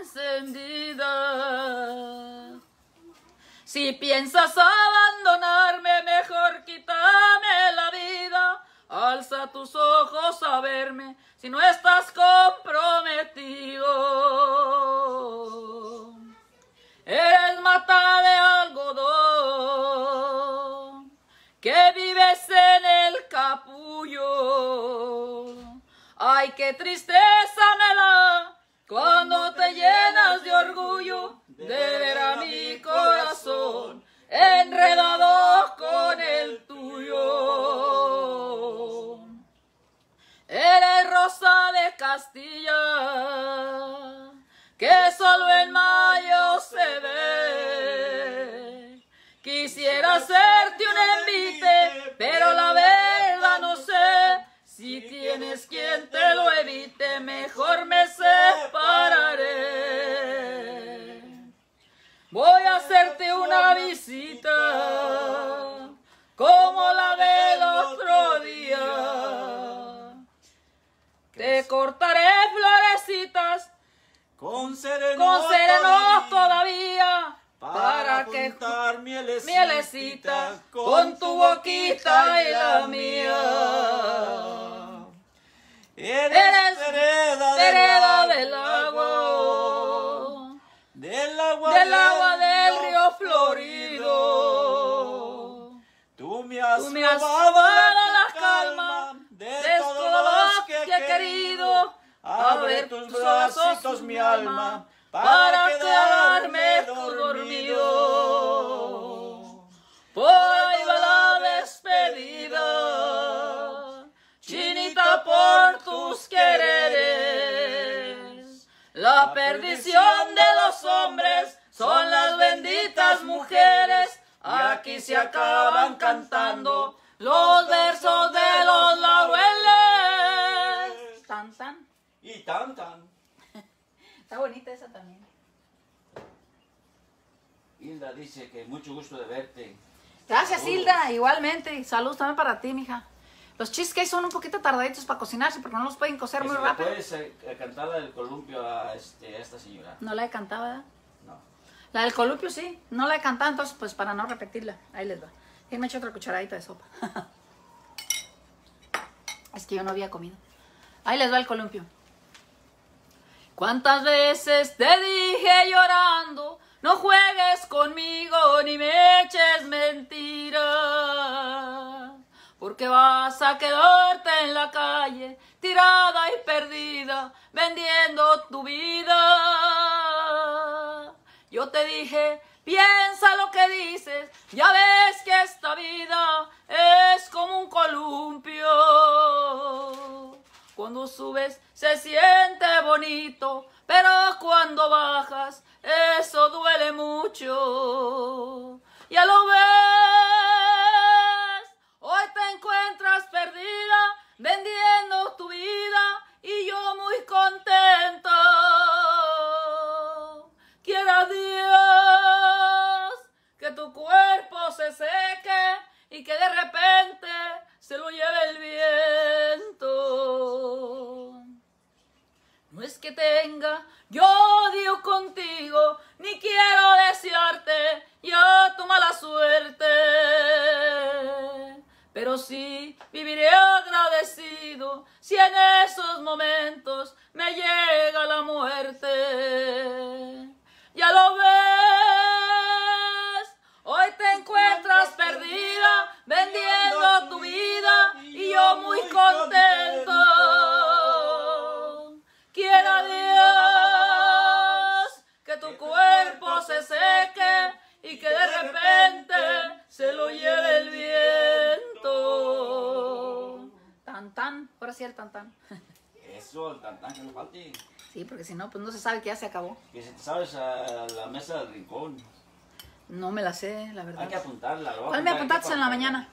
encendidas. Si piensas abandonarme, mejor quítame la vida. Alza tus ojos a verme, si no estás comprometido. Eres mata de algodón, que vives en el capullo. Ay, qué tristeza me da cuando te llenas de orgullo de ver a mi corazón enredado con el tuyo. Eres rosa de Castilla, que solo en mayo se ve. Quisiera hacerte un envite, pero la verdad no sé. Si tienes quien te lo evite, mejor me separaré. Voy a hacerte una visita, como la del otro día. Te cortaré florecitas Con sereno, con sereno todavía, para que juntar mielecita, mielecita con tu boquita y la mía. Eres vereda Vereda del del agua, agua, del agua, del agua del río florido. Tú me has, Tú me has robado robado la calma de, de todo todo lo que que he querido. Abre tus bracitos, mi alma, para, para quedarme quedarme dormido. Por ahí va la despedida, chinita, por tus quereres. La perdición de los hombres son las benditas mujeres. Aquí se acaban cantando los versos de los laureles. Tan, tan. Y tan tan. Está bonita esa también. Hilda dice que mucho gusto de verte. Gracias, Saludos. Hilda, igualmente. Saludos también para ti, mija. Los cheesecakes son un poquito tardaditos para cocinarse porque no los pueden cocer Que muy si le rápido. puedes eh, eh, cantar la del columpio a, este, a esta señora. No la he cantado, ¿verdad? No. La del columpio sí, no la he cantado, entonces pues para no repetirla, ahí les va. Y me echo otra cucharadita de sopa. Es que yo no había comido. Ahí les va el columpio. ¿Cuántas veces te dije llorando, no juegues conmigo ni me eches mentiras? Porque vas a quedarte en la calle, tirada y perdida, vendiendo tu vida. Yo te dije, piensa lo que dices, ya ves que esta vida es como un columpio. Cuando subes se siente bonito, pero cuando bajas eso duele mucho. Ya lo ves, hoy te encuentras perdida, vendiendo tu vida y yo muy contenta. Quiera Dios que tu cuerpo se seque y que de repente se lo lleve el viento. No es que tenga yo odio contigo, ni quiero desearte ya tu mala suerte, pero sí viviré agradecido si en esos momentos me llega la muerte. Ya lo ves, hoy te encuentras perdida, vendiendo tu vida y yo muy contento. Quiera Dios que tu cuerpo se seque y que de repente se lo lleve el viento. Tan tan, ahora sí el tan tan. Eso, el tantán que no falte. Sí, porque si no, pues no se sabe que ya se acabó. Que si te sabes a la mesa del rincón. No me la sé, la verdad. Hay que apuntarla. lo voy a ¿Cuál me apuntar apuntaste aquí en la para- mañana?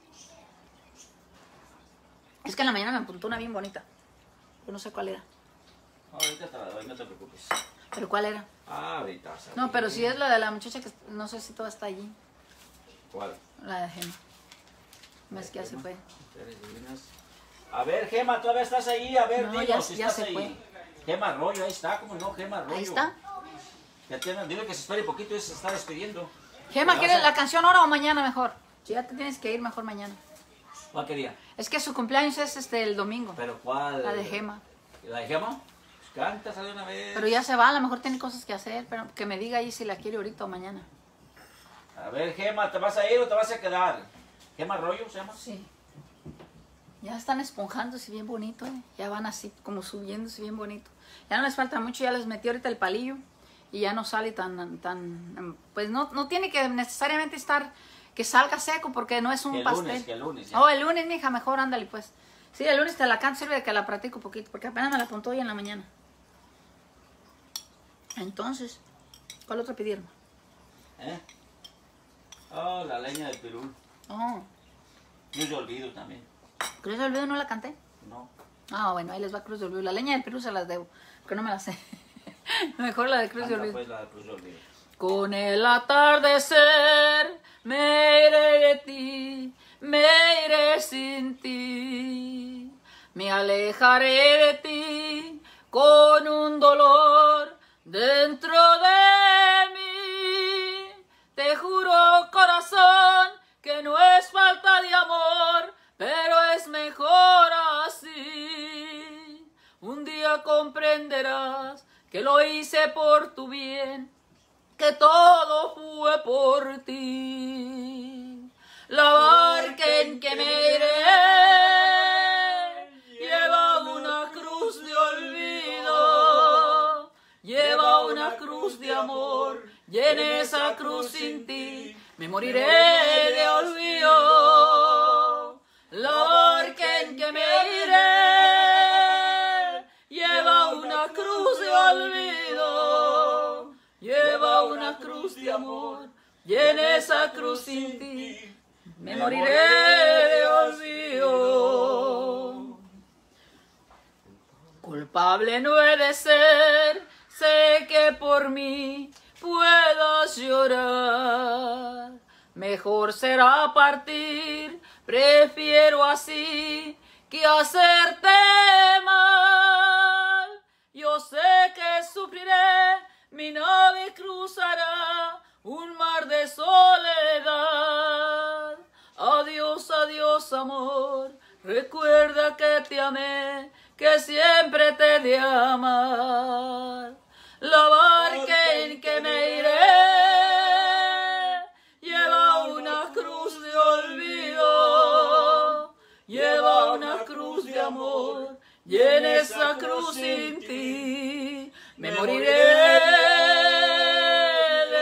Es que en la mañana me apuntó una bien bonita. Yo no sé cuál era. Ahorita te la doy, no te preocupes. ¿Pero cuál era? Ah, ahorita vas a No, ver. pero si es la de la muchacha que no sé si toda está allí. ¿Cuál? La de Gema. Más que ya se fue. Mujeres divinas. A ver, Gema, todavía estás ahí. A ver, No, dinos ya- si ya estás se ahí. fue. Gema Arroyo, ahí está. ¿Cómo no? Gema Arroyo. Ahí está. Ya tienen, dile que se espere poquito y se está despidiendo. Gema, Ya ¿quieres vas a- la canción ahora o mañana mejor? Si ya te tienes que ir mejor mañana. ¿Cuál quería? Es que su cumpleaños es este el domingo. ¿Pero cuál? La de Gema. ¿La de Gema? Pues canta, de una vez. Pero ya se va, a lo mejor tiene cosas que hacer. Pero que me diga ahí si la quiere ahorita o mañana. A ver, Gema, ¿te vas a ir o te vas a quedar? ¿Gema Arroyo se llama? Sí. Ya están esponjándose bien bonito, ¿eh? Ya van así como subiéndose bien bonito. Ya no les falta mucho, ya les metí ahorita el palillo y ya no sale tan, tan, pues no, no tiene que necesariamente estar, que salga seco porque no es un Que el pastel. lunes, que el lunes, ya. Oh, el lunes, mija, mejor ándale pues. Sí, el lunes te la canto, sirve de que la practico un poquito, porque apenas me la apuntó hoy en la mañana. Entonces, ¿cuál otro pidieron? ¿Eh? Oh, la leña del pirul. Oh, Cruz de olvido también. Cruz de Olvido no la canté. No. Ah, bueno, ahí les va Cruz de Olvido. La leña del Perú se las debo, porque no me la sé. Mejor la de Cruz de Anda, Olvido. pues la de Cruz de olvido. Con el atardecer me iré de ti, me iré sin ti. Me alejaré de ti con un dolor dentro de mí. Te juro, corazón, que no es falta de amor, pero es mejor así. Un día comprenderás que lo hice por tu bien, que todo fue por ti. La barca en que me iré lleva una cruz de olvido, lleva una cruz de amor, y en esa cruz sin ti me moriré de olvido. La barca en que me iré lleva una cruz de olvido, lleva una cruz de amor, y en esa cruz sin ti me moriré de olvido. Culpable no he de ser, sé que por mí puedas llorar. Mejor será partir, prefiero así que hacerte mal. Yo sé que sufriré, mi nave cruzará un mar de soledad. Adiós, adiós, amor, recuerda que te amé, que siempre te he de amar. La barca en que me iré lleva una cruz de olvido, lleva una cruz de amor, y en esa cruz sin ti me moriré de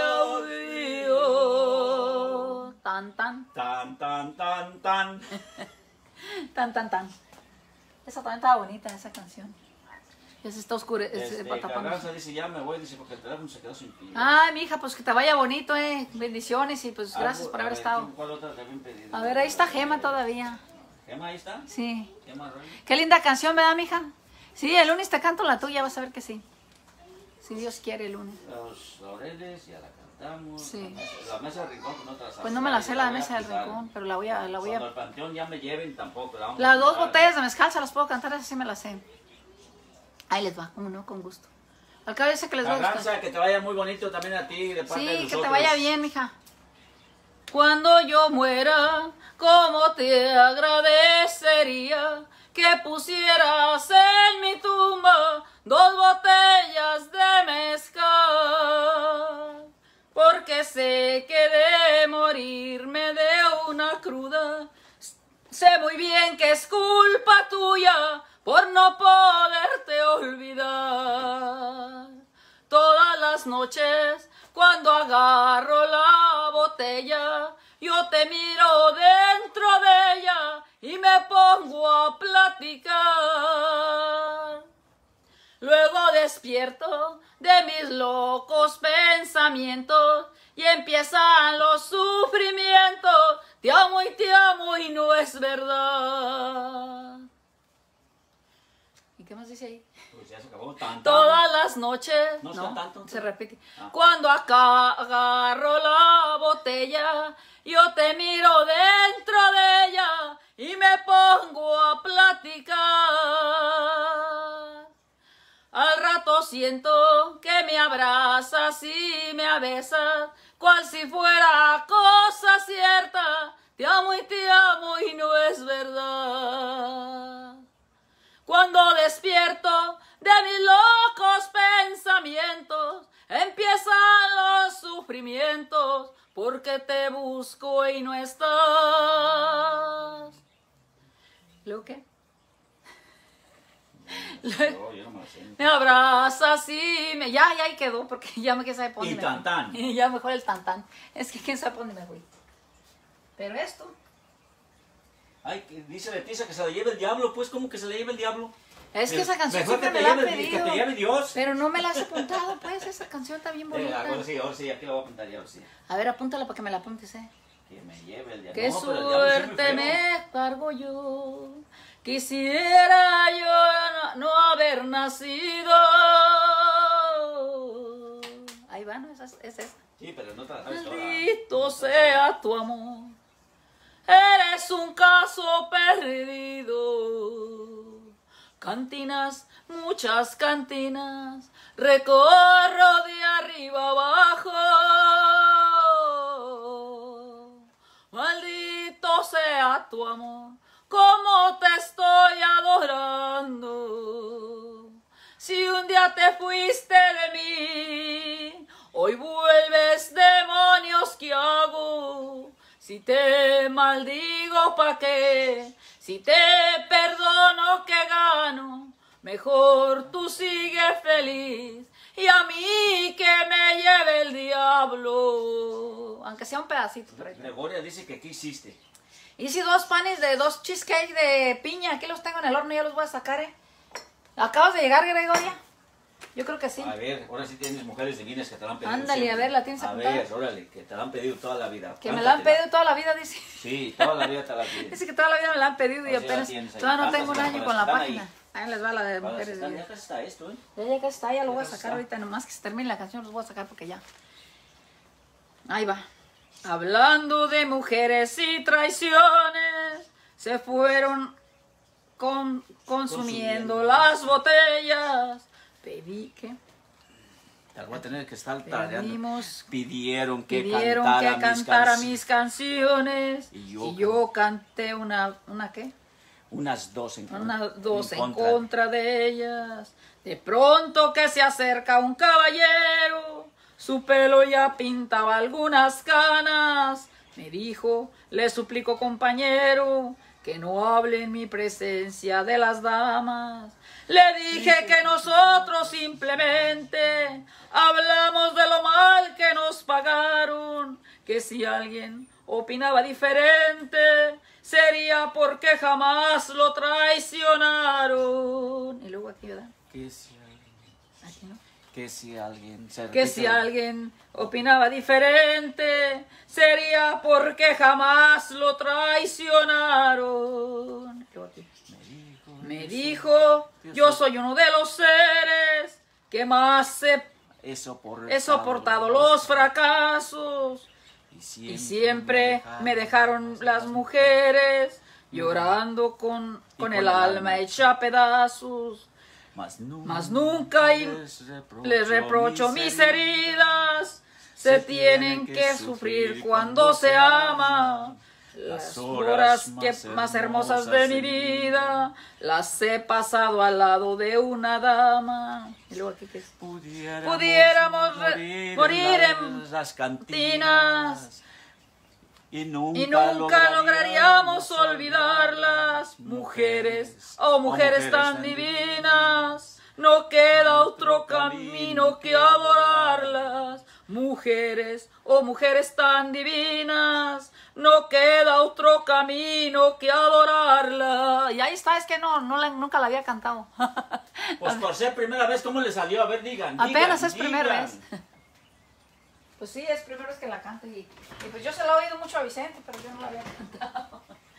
olvido. Tan, tan, Tan, tan, tan, tan. tan, tan, tan. Esa también estaba bonita, esa canción. Ya se está oscure, Este, se va tapando. Carranza dice, ya me voy, dice, porque el teléfono se quedó sin pila. Ay, mi hija, pues que te vaya bonito, eh. Bendiciones y pues gracias Algo- por a haber ver, estado. ¿cuál otra te habían pedido? A ver, ahí está Gema todavía. ¿Gema ahí está? Sí. ¿Gema Arroyo? Qué linda canción, ¿verdad, mija? Sí, el lunes te canto la tuya, vas a ver que sí. Si Dios quiere, el lunes. Los laureles y a la cama. cantamos. Sí. La mesa del rincón con otras. Pues no me la sé la voy a mesa del quitar. rincón, pero la voy a... La voy Cuando a... al panteón ya me lleven tampoco. La vamos Las a dos quitar. botellas de mezcal se las puedo cantar, esas sí me las sé. Ahí les va, como no, con gusto. Al cabo dice que les va a gustar. Aranza, que te vaya muy bonito también a ti, de parte Sí, de que nosotros. te vaya bien, mija. Cuando yo muera, ¿cómo te agradecería que pusieras en mi tumba dos botellas de mezcal? Porque sé que de morirme de una cruda, sé muy bien que es culpa tuya por no poderte olvidar. Todas las noches, cuando agarro la botella, yo te miro dentro de ella y me pongo a platicar. Luego despierto de mis locos pensamientos y empiezan los sufrimientos. Te amo y te amo y no es verdad. ¿Y qué más dice ahí? Pues ya se acabó. Tan, tan. Todas las noches, No no, está tanto. se repite. Ah. Cuando acá agarro la botella, yo te miro dentro de ella y me pongo a platicar. Al rato siento que me abrazas y me abesas, cual si fuera cosa cierta. Te amo y te amo y no es verdad. Cuando despierto de mis locos pensamientos, empiezan los sufrimientos, porque te busco y no estás. ¿Luego qué? No, yo no me lo sé. Me abrazas y me... Ya, ya ahí quedó, porque ya me quedé sabe por Y dónde me tantán. fui. Ya mejor el tantán. Es que quién sabe por dónde me fui. Pero esto... Ay, que dice Leticia que se le lleve el diablo. Pues, ¿cómo que se le lleve el diablo? Es que esa canción Mejor siempre que me te la han lleve el- pedido. Que te lleve Dios. Pero no me la has apuntado, pues. Esa canción está bien Eh, bonita. ahora sí, ahora sí, aquí lo voy a apuntar ya, ahora sí. A ver, apúntala para que me la apuntes, eh. Que me lleve el diablo. Qué No, pero el diablo sí es muy suerte feo. me cargo yo. Quisiera yo no, no haber nacido. Ahí va, ¿no? Esa es, es esa. Sí, pero no te la sabes toda. Maldito sea tu amor. Eres un caso perdido. Cantinas, muchas cantinas, recorro de arriba abajo. Maldito sea tu amor, como te estoy adorando. Si un día te fuiste de mí, hoy vuelves, demonios, ¿qué hago? Si te maldigo, ¿pa' qué? Si te perdono, ¿qué gano? Mejor tú sigues feliz y a mí que me lleve el diablo. Aunque sea un pedacito. Pero... Gregoria dice que ¿qué hiciste? Hice dos panes de dos cheesecake de piña. Aquí los tengo en el horno, ya los voy a sacar, ¿eh? ¿Acabas de llegar, Gregoria? Yo creo que sí. A ver, ahora sí tienes mujeres divinas que te la han pedido. Ándale, siempre. a ver, ¿la tienes A apuntada? ver, órale, que te la han pedido toda la vida. Que me la han Cántatela. pedido toda la vida, dice. Sí, toda la vida te la han pedido. Dice que toda la vida me la han pedido y Pues ya la apenas tienes ahí. todavía no tengo un Cántasela año con con la las que están página. Ahí les va la de Para las que mujeres están, divinas. ya casi está esto, ¿eh? Ya ya que está, ya lo voy a Ya sacar está. ahorita, nomás que se termine la canción los voy a sacar porque ya. Ahí va. Hablando de mujeres y traiciones, se fueron con, consumiendo Consumiendo. las botellas. Pedí que Te voy a tener que estar tareando. pedimos, Pidieron que pidieron cantara, que cantara mis, mis canciones Y y yo yo, canté una, ¿una qué? Unas dos en, Una, dos en, contra. contra de ellas. De pronto que se acerca un caballero, su pelo ya pintaba algunas canas. Me dijo, le suplico compañero, que no hable en mi presencia de las damas. Le dije que nosotros simplemente hablamos de lo mal que nos pagaron, que si alguien opinaba diferente, sería porque jamás lo traicionaron. Y luego aquí, ¿verdad? Que si alguien, Aquí, ¿no? que si alguien se Que repite si la- alguien opinaba diferente, sería porque jamás lo traicionaron. Luego aquí. Me dijo, Me dijo, yo soy uno de los seres que más se he soportado, he soportado los fracasos. y siempre, Y siempre me dejaron las mujeres llorando con, con el alma hecha a pedazos. Mas nunca, Mas nunca y les reprocho, les reprocho mis heridas. Se tienen que sufrir cuando se ama. Las horas que más hermosas de mi vida las he pasado al lado de una dama. Y luego aquí, ¿qué es? Pudiéramos, Pudiéramos re- morir, morir en en las cantinas cantinas, y nunca, y nunca lograríamos olvidarlas. Mujeres, oh mujeres tan divinas, no queda otro camino que adorarlas. Mujeres, oh mujeres tan divinas, no queda otro camino que adorarla. Y ahí está, es que no, no la- nunca la había cantado. Pues por ser primera vez, ¿cómo le salió? A ver, digan. Apenas digan, es primera digan. vez. Pues sí, es primera vez que la canto. Y, y pues yo se la he oído mucho a Vicente, pero yo no la había cantado.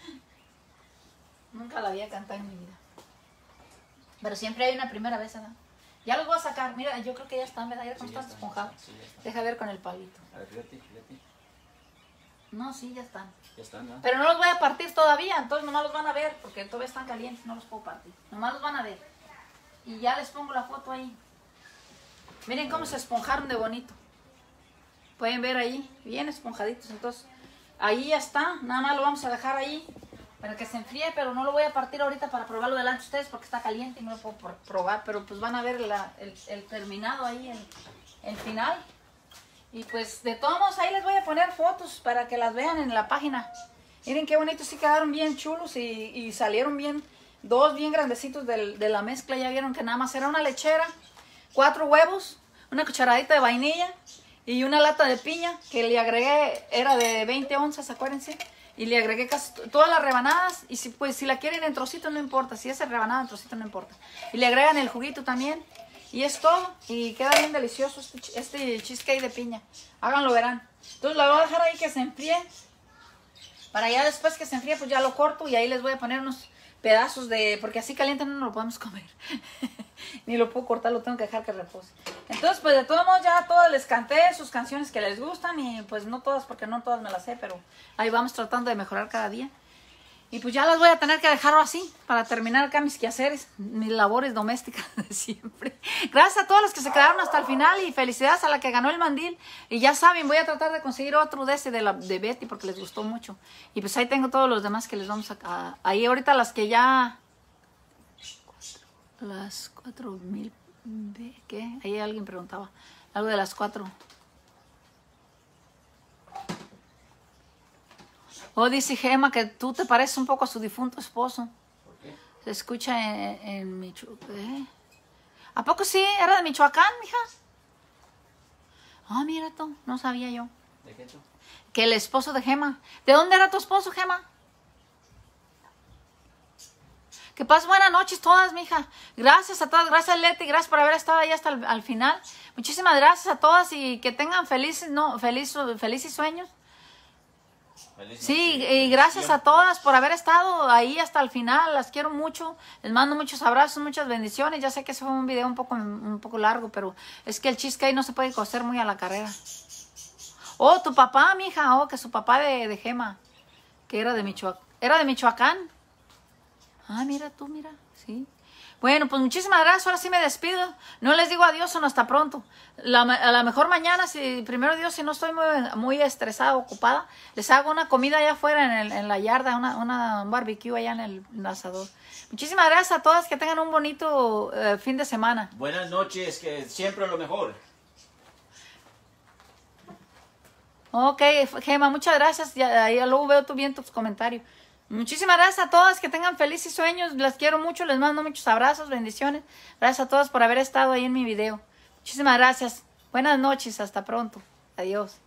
Nunca la había cantado en mi vida. Pero siempre hay una primera vez, ¿verdad? Ya los voy a sacar. Mira, yo creo que ya están, ¿verdad? Ya Sí, cómo ya están están, esponjados. sí, ya están. Deja ver con el palito. A ver, fíjate, fíjate. No, sí, ya están. Ya están, ¿no? Pero no los voy a partir todavía, entonces nomás los van a ver, porque todavía están calientes, no los puedo partir. Nomás los van a ver. Y ya les pongo la foto ahí. Miren cómo se esponjaron de bonito. Pueden ver ahí, bien esponjaditos. Entonces, ahí ya está. Nada más lo vamos a dejar ahí para que se enfríe, pero no lo voy a partir ahorita para probarlo delante de ustedes porque está caliente y no lo puedo por- probar. Pero pues van a ver la- el, el terminado ahí, el, el final. Y pues de todos modos ahí les voy a poner fotos para que las vean en la página. Miren qué bonitos, sí quedaron bien chulos y, y salieron bien, dos bien grandecitos del- de la mezcla. Ya vieron que nada más era una lechera, cuatro huevos, una cucharadita de vainilla y una lata de piña que le agregué, era de veinte onzas, acuérdense. Y le agregué casi t- todas las rebanadas y si, pues, si la quieren en trocitos no importa, si es rebanada en trocitos no importa. Y le agregan el juguito también. Y es todo. Y queda bien delicioso este, ch- este cheesecake de piña. Háganlo, verán. Entonces lo voy a dejar ahí que se enfríe. Para ya después que se enfríe, pues ya lo corto. Y ahí les voy a poner unos pedazos de... Porque así caliente no lo podemos comer. Ni lo puedo cortar, lo tengo que dejar que repose. Entonces, pues de todos modos ya todas les canté sus canciones que les gustan. Y pues no todas, porque no todas me las sé. Pero ahí vamos tratando de mejorar cada día. Y pues ya las voy a tener que dejar así para terminar acá mis quehaceres, mis labores domésticas de siempre. Gracias a todos los que se quedaron hasta el final y felicidades a la que ganó el mandil. Y ya saben, voy a tratar de conseguir otro de ese de, la, de Betty porque les gustó mucho. Y pues ahí tengo todos los demás que les vamos a... a ahí ahorita las que ya... Las cuatro mil... ¿Qué? Ahí alguien preguntaba. Algo de las cuatro... Oh, dice Gema que tú te pareces un poco a su difunto esposo. ¿Por qué? Se escucha en, en Michoacán. ¿Eh? ¿A poco sí? ¿Era de Michoacán, mija? Ah, oh, mira tú, no sabía yo. ¿De qué tú? Que el esposo de Gema. ¿De dónde era tu esposo, Gema? Que pases buenas noches todas, mija. Gracias a todas, gracias Leti, gracias por haber estado ahí hasta el al final. Muchísimas gracias a todas y que tengan felices, no, feliz, felices sueños. Feliz Sí, noche. y gracias a Siempre. todas por haber estado ahí hasta el final. Las quiero mucho. Les mando muchos abrazos, muchas bendiciones. Ya sé que ese fue un video un poco, un poco largo, pero es que el cheesecake no se puede cocer muy a la carrera. Oh, tu papá, mija. Oh, que su papá de, de Gema, que era de Michoacán. ¿Era de Michoacán? Ah, mira tú, mira. Sí. Bueno, pues muchísimas gracias. Ahora sí me despido. No les digo adiós, sino hasta pronto. La, a lo mejor mañana, si primero Dios, si no estoy muy, muy estresada, ocupada, les hago una comida allá afuera en, el, en la yarda, una, una, un barbecue allá en el, en el asador. Muchísimas gracias a todas. Que tengan un bonito eh, fin de semana. Buenas noches, que siempre lo mejor. Ok, Gema, muchas gracias. Ya, ya luego veo tú bien tus comentarios. Muchísimas gracias a todas, que tengan felices sueños, las quiero mucho, les mando muchos abrazos, bendiciones. Gracias a todas por haber estado ahí en mi video. Muchísimas gracias. Buenas noches, hasta pronto. Adiós.